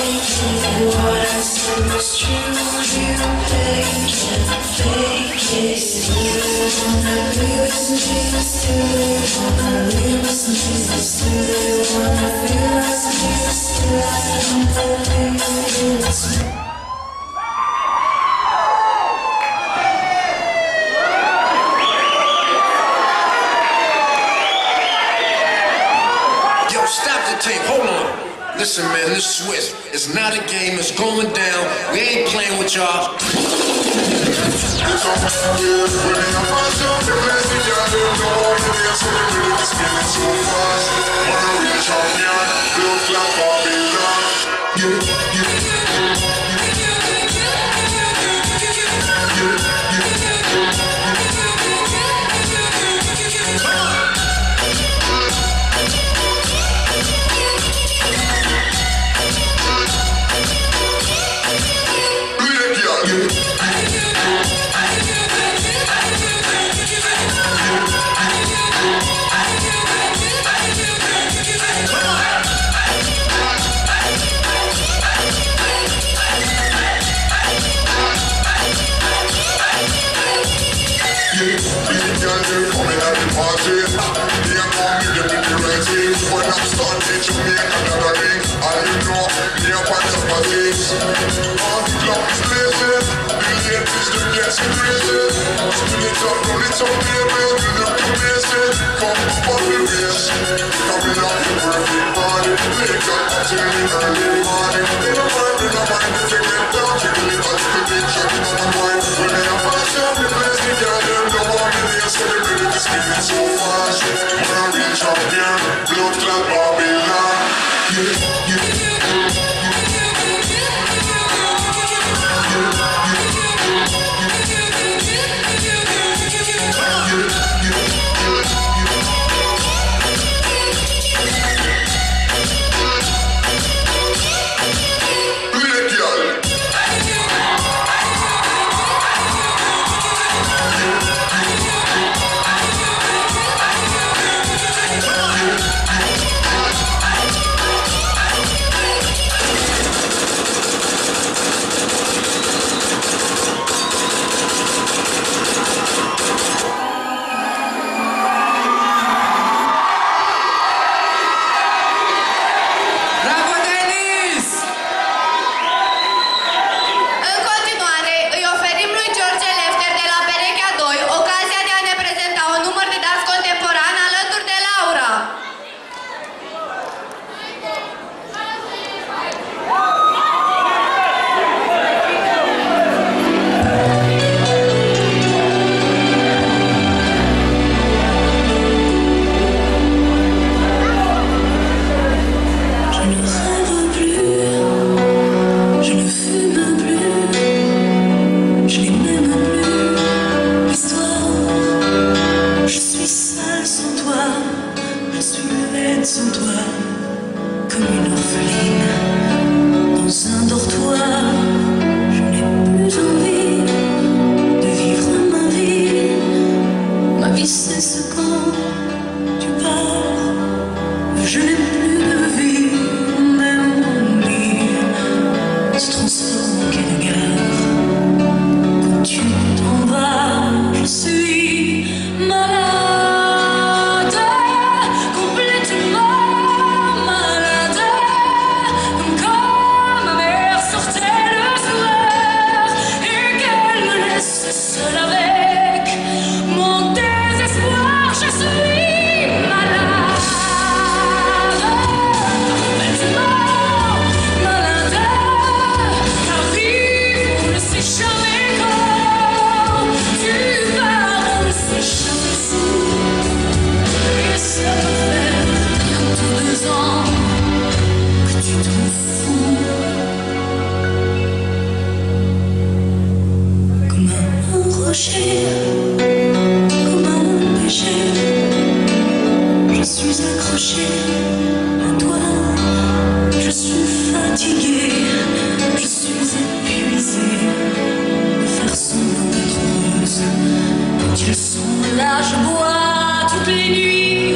O: Stop the tape, hold on. Listen, man, this Swiss, it's not a game, it's going down. We ain't playing with y'all.
P: When I'm starting to make another ring, and you know, me up on top of things. All the clocks blazing, the latest, the getting crazy. Spin it up, roll it up, baby, you look amazing. Come up on the race, coming off the perfect body. Late up until the early morning. In a mind, in a mind, if you get down, you can live a little bit, shut it on my mind. When I have myself, the place, the girl, them don't want me there, so they ready to spin it so fast. When I reach up here, blood clot Babylon. Yeah, yeah.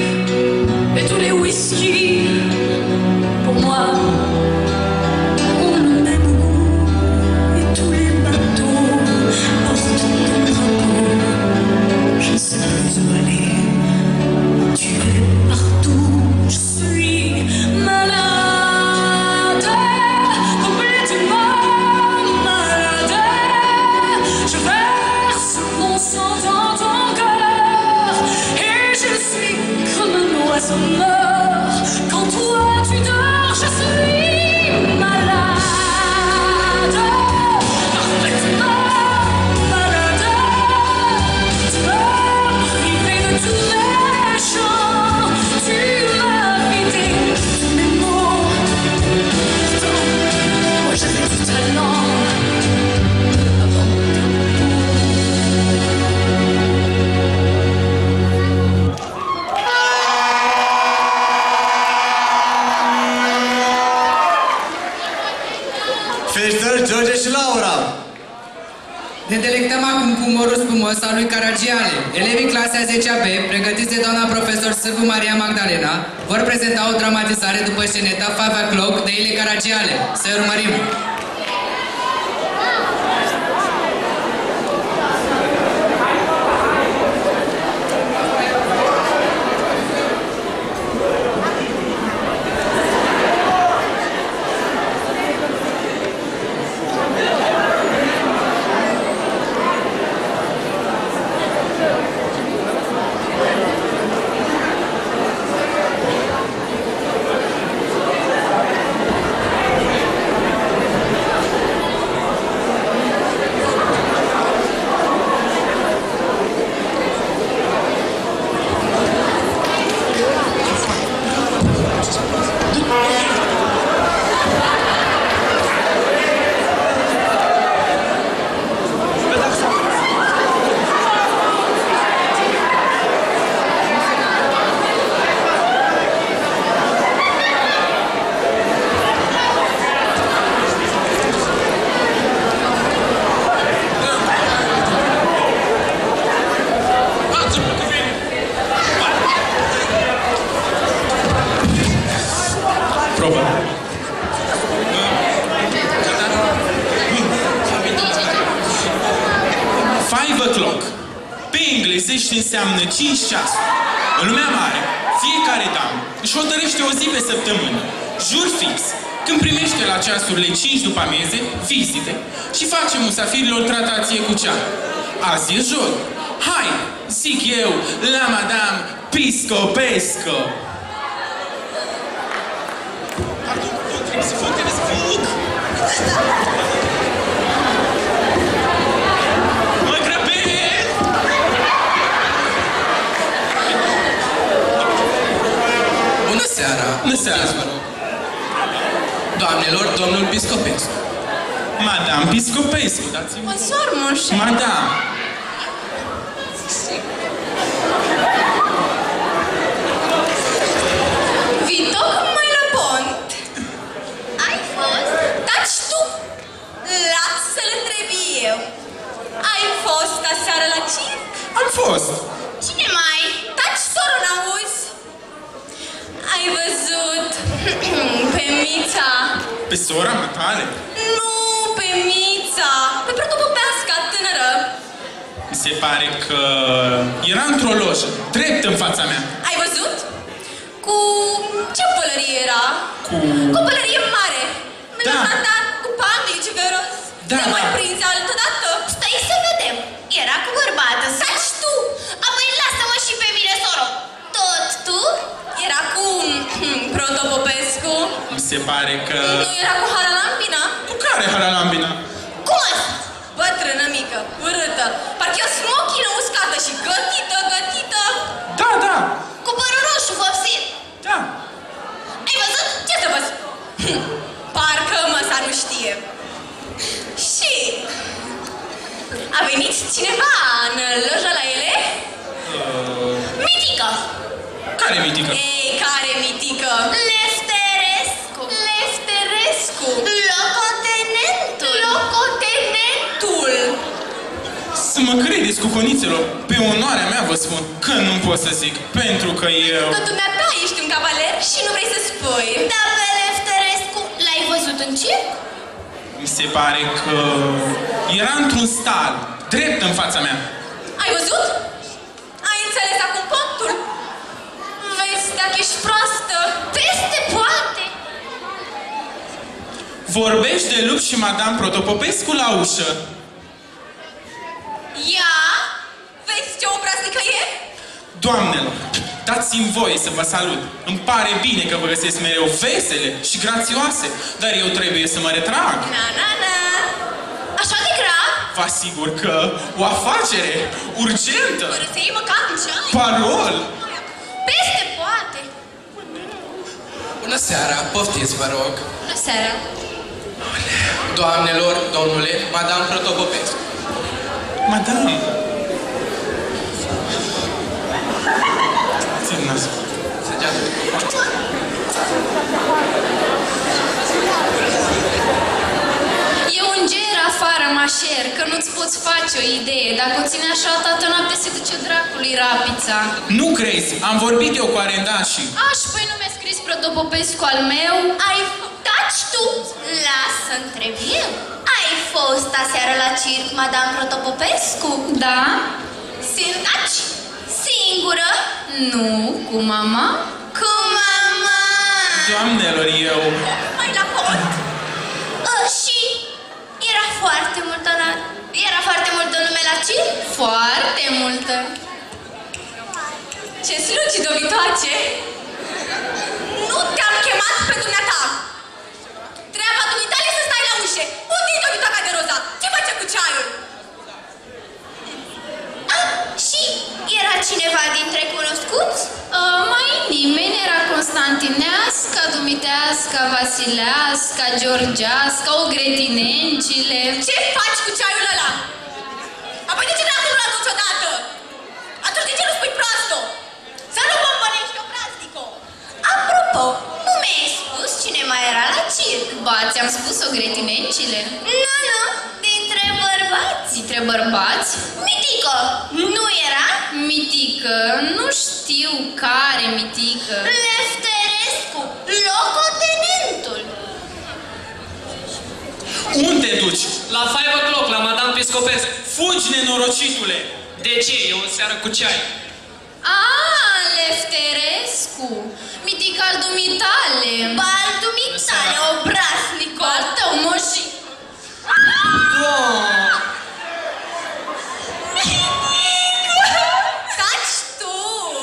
Q: Pour moi,
B: Felicitări, George și Laura!
A: Ne delectăm acum cu umorul spumos al lui Caragiale. Elevii clasei a zecea B, pregătiți de doamna profesor Sârbu Maria Magdalena, vor prezenta o dramatizare după sceneta Five O'Clock de Ile Caragiale. Să-i urmărim!
Q: Înseamnă cinci ceasuri. În lumea mare, fiecare damă își hotărăște o zi pe săptămână, jur fix, când primește la ceasurile cinci după amieze, vizite și face musafirilor tratație cu ceară. Azi e joi. Hai, zic eu, la Madame Piscopesco. Pardon, pardon, trebuie să fug, trebuie să fug!
R: Bună seara! Doamnelor, domnul Piscopescu.
Q: Madame Piscopescu, dați-mi...
C: Bonsoir, mon cher.
Q: Madame.
C: Vii tocmai la pont. Ai fost? Taci tu! Lasă să-l întrebi eu. Ai fost aseară la circ?
Q: Am fost.
C: Cine mai? Taci, soră, n-auzi? Ai văzut pe Mița?
Q: Pe sora mea tale?
C: Nu, pe Mița, pe protopopeasca tânără.
Q: Mi se pare că era într-o lojă, drept în fața mea.
C: Ai văzut? Cu ce pălărie era?
Q: Cu...
C: Cu o pălărie mare.
Q: Da.
C: Da. Cu panglici veros.
Q: Da,
C: Te mai
Q: da.
C: prinzi altă dată? Stai să vedem. Era cu bărbată. Saci tu. Apoi lasă-mă și pe mine, soro. Tot tu? Era cu Protopopescu.
Q: Mi se pare că...
C: Nu era cu Haralambina?
Q: Cu care Haralambina?
C: Cum ăsta? Bătrână mică, urâtă. Parcă e o smochină uscată și gătită, gătită.
Q: Da, da.
C: Cu părul roșu vopsit.
Q: Da.
C: Ai văzut? Ce să văd? Parcă măsa nu știe. Și... a venit cineva în loja la ele?
Q: Uh...
C: Mitică.
Q: Care mitică?
C: Ei, care mitică? Lefterescu. Lefterescu. Locotenentul. Locotenentul.
Q: Să mă credeți, cuconițelor, pe onoarea mea vă spun că nu pot să zic, pentru că eu...
C: Că dumneata ești un cavaler și nu vrei să spui. Dar pe Lefterescu l-ai văzut în circ?
Q: Mi se pare că era într-un stal, drept în fața mea.
C: Ai văzut? Ai înțeles acum pontul? Vezi dacă ești proastă. Peste poate.
Q: Vorbești de lup și Madame Protopopescu la ușă.
C: Ia? Vezi ce obraznică e?
Q: Doamnelor, dați-mi voie să vă salut. Îmi pare bine că vă găsesc mereu vesele și grațioase, dar eu trebuie să mă retrag.
C: Na, na, na. Așa de grav?
Q: Vă asigur că o afacere urgentă.
C: Fără să iei măcar un ceai?
Q: Parol.
C: Peste poate.
R: Bună seara, poftiți, vă rog.
C: Bună seara.
R: Doamnelor, domnule, Madame Protopopescu.
Q: Madame. Țin nas.
R: Săgeată.
J: Mașer, că nu-ți poți face o idee. Dacă o ține așa, toată noapte se duce dracului rapița.
Q: Nu crezi, am vorbit eu cu arendașii.
J: Aș, păi nu mi-a scris Protopopescu al meu?
C: Ai taci tu? Lasă, întreb eu. Ai fost aseară la circ, Madame Protopopescu?
J: Da.
C: Taci? Singură?
J: Nu, cu mama.
C: Cu mama!
Q: Doamnelor, eu...
C: Mai la cont. Uh, și era foarte multă la... Era foarte multă lume la circ?
J: Foarte multă.
C: Ce slugi dobitoace! Nu te-am chemat pe dumneata! Treaba dumitale e să stai la ușe! Unde-i dobitoaca de roza? Ce face cu ceaiul? Ah, și era cineva dintre cunoscuți?
J: Uh, mai nimeni, era Constantineasca, Dumiteasca, Vasileasca, Georgeasca, o Gretinencile.
C: Ce faci cu ceaiul ăla? Apoi de ce n-am luat niciodată? Atunci de ce nu spui proasto? Să nu bombănești o praznico! Apropo, nu mi-ai spus cine mai era la circ?
J: Ba, ți-am spus o Gretinencile?
C: Nu, nu, dintre bărbați.
J: Dintre bărbați?
C: Mitică, nu era?
J: Mitică, nu știu care Mitică.
C: Lefterescu, locotenentul.
Q: Unde te duci?
I: La five o'clock, la Madame Piscopescu.
Q: Fugi, nenorocitule!
I: De ce? E o seară cu ceai.
J: Ah, Lefterescu. Mitică al dumitale.
C: Ba, al dumitale, obraznico.
J: Al tău, moși.
C: Taci tu!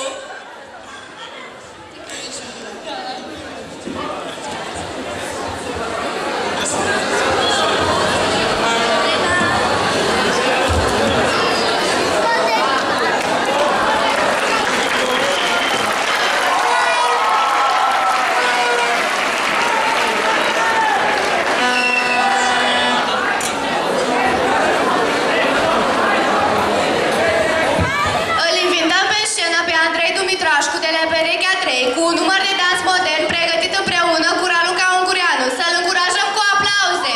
C: De la perechea trei, cu un număr de dans modern pregătit împreună cu Raluca Ungureanu. Să-l încurajăm cu aplauze!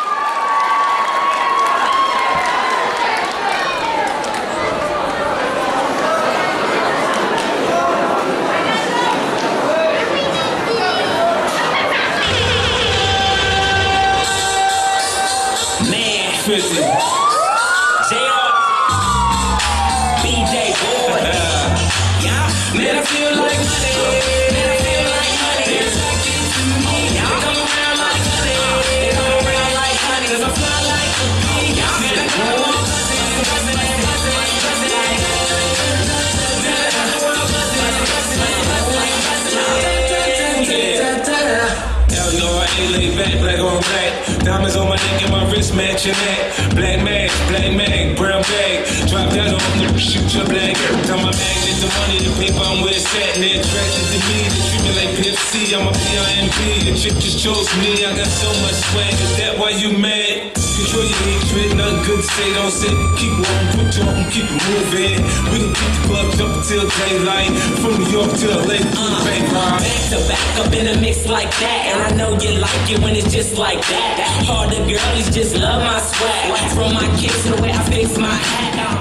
F: Man, fifty. J R. B J Boy. Yeah. Man, I feel like money. Man, I feel like money. It's like it to me. They come around like honey. They come around like honey. Cause I fly like a bee. Man, I got one hell no, I ain't laid back, black on black. Diamonds on my neck and my wrist matching that. Black mag, black mag, brown bag. Drop that on the shoot your black. Tell my magnet the money, the paper I'm with satin. They're attracted to me, they treat me like P F C. I'm a P I M P, the chick just chose me. I got so much swag, is that why you mad? Control your hatred, nothing good to say, don't say. Keep walking, quit talking, keep it moving. We can keep the club jumping till daylight. From New York to L A, uh, back to back up in a mix like that. And I know you like it when it's just like that. All the girlies just love my swag. From my kicks to the way I fix my hat.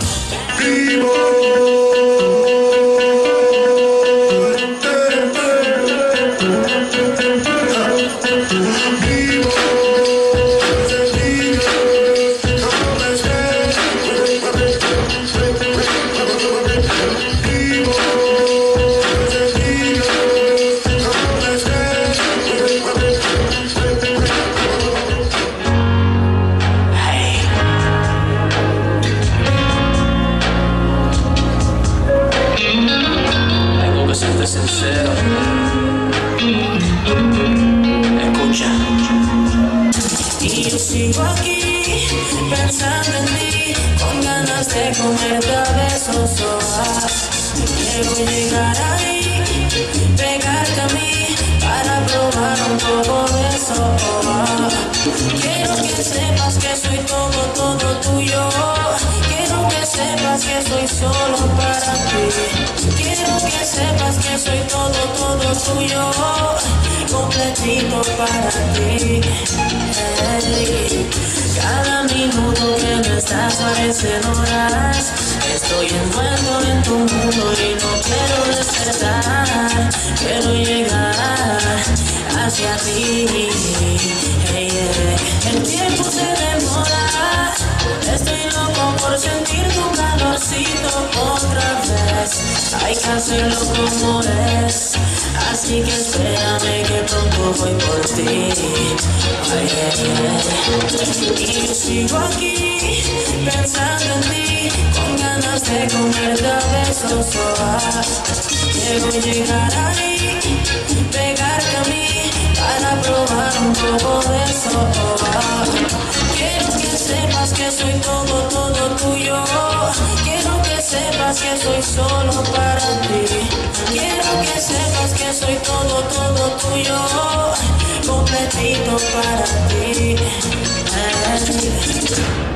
F: Sincero, escucha. Y yo sigo aquí pensando en ti, con ganas de comerte a besos. Quiero llegar ahí, pegarte a mí para probar un poco de eso. Quiero que sepas que soy todo, todo tuyo. Quiero que sepas que soy solo para ti. Quiero que sepas que soy todo, todo tuyo, completito para ti. Hey, cada minuto que estas parecen horas. Estoy envuelto en tu mundo y no quiero despertar. Quiero llegar hacia ti. Hey, yeah. El tiempo se demora. Estoy loco por sentir tu calorcito otra vez. Hay que hacerlo como es. Así que espérame que pronto voy por ti. Ay, ay, ay. Y yo sigo aquí pensando en ti, con ganas de comerte a besos. Quiero llegar ahí, pegarte a mí para probar un poco de eso. Quiero que sepas que soy todo, todo tuyo. Quiero que sepas que soy solo para ti. Quiero que sepas que soy todo, todo tuyo. Completito para ti. Hey.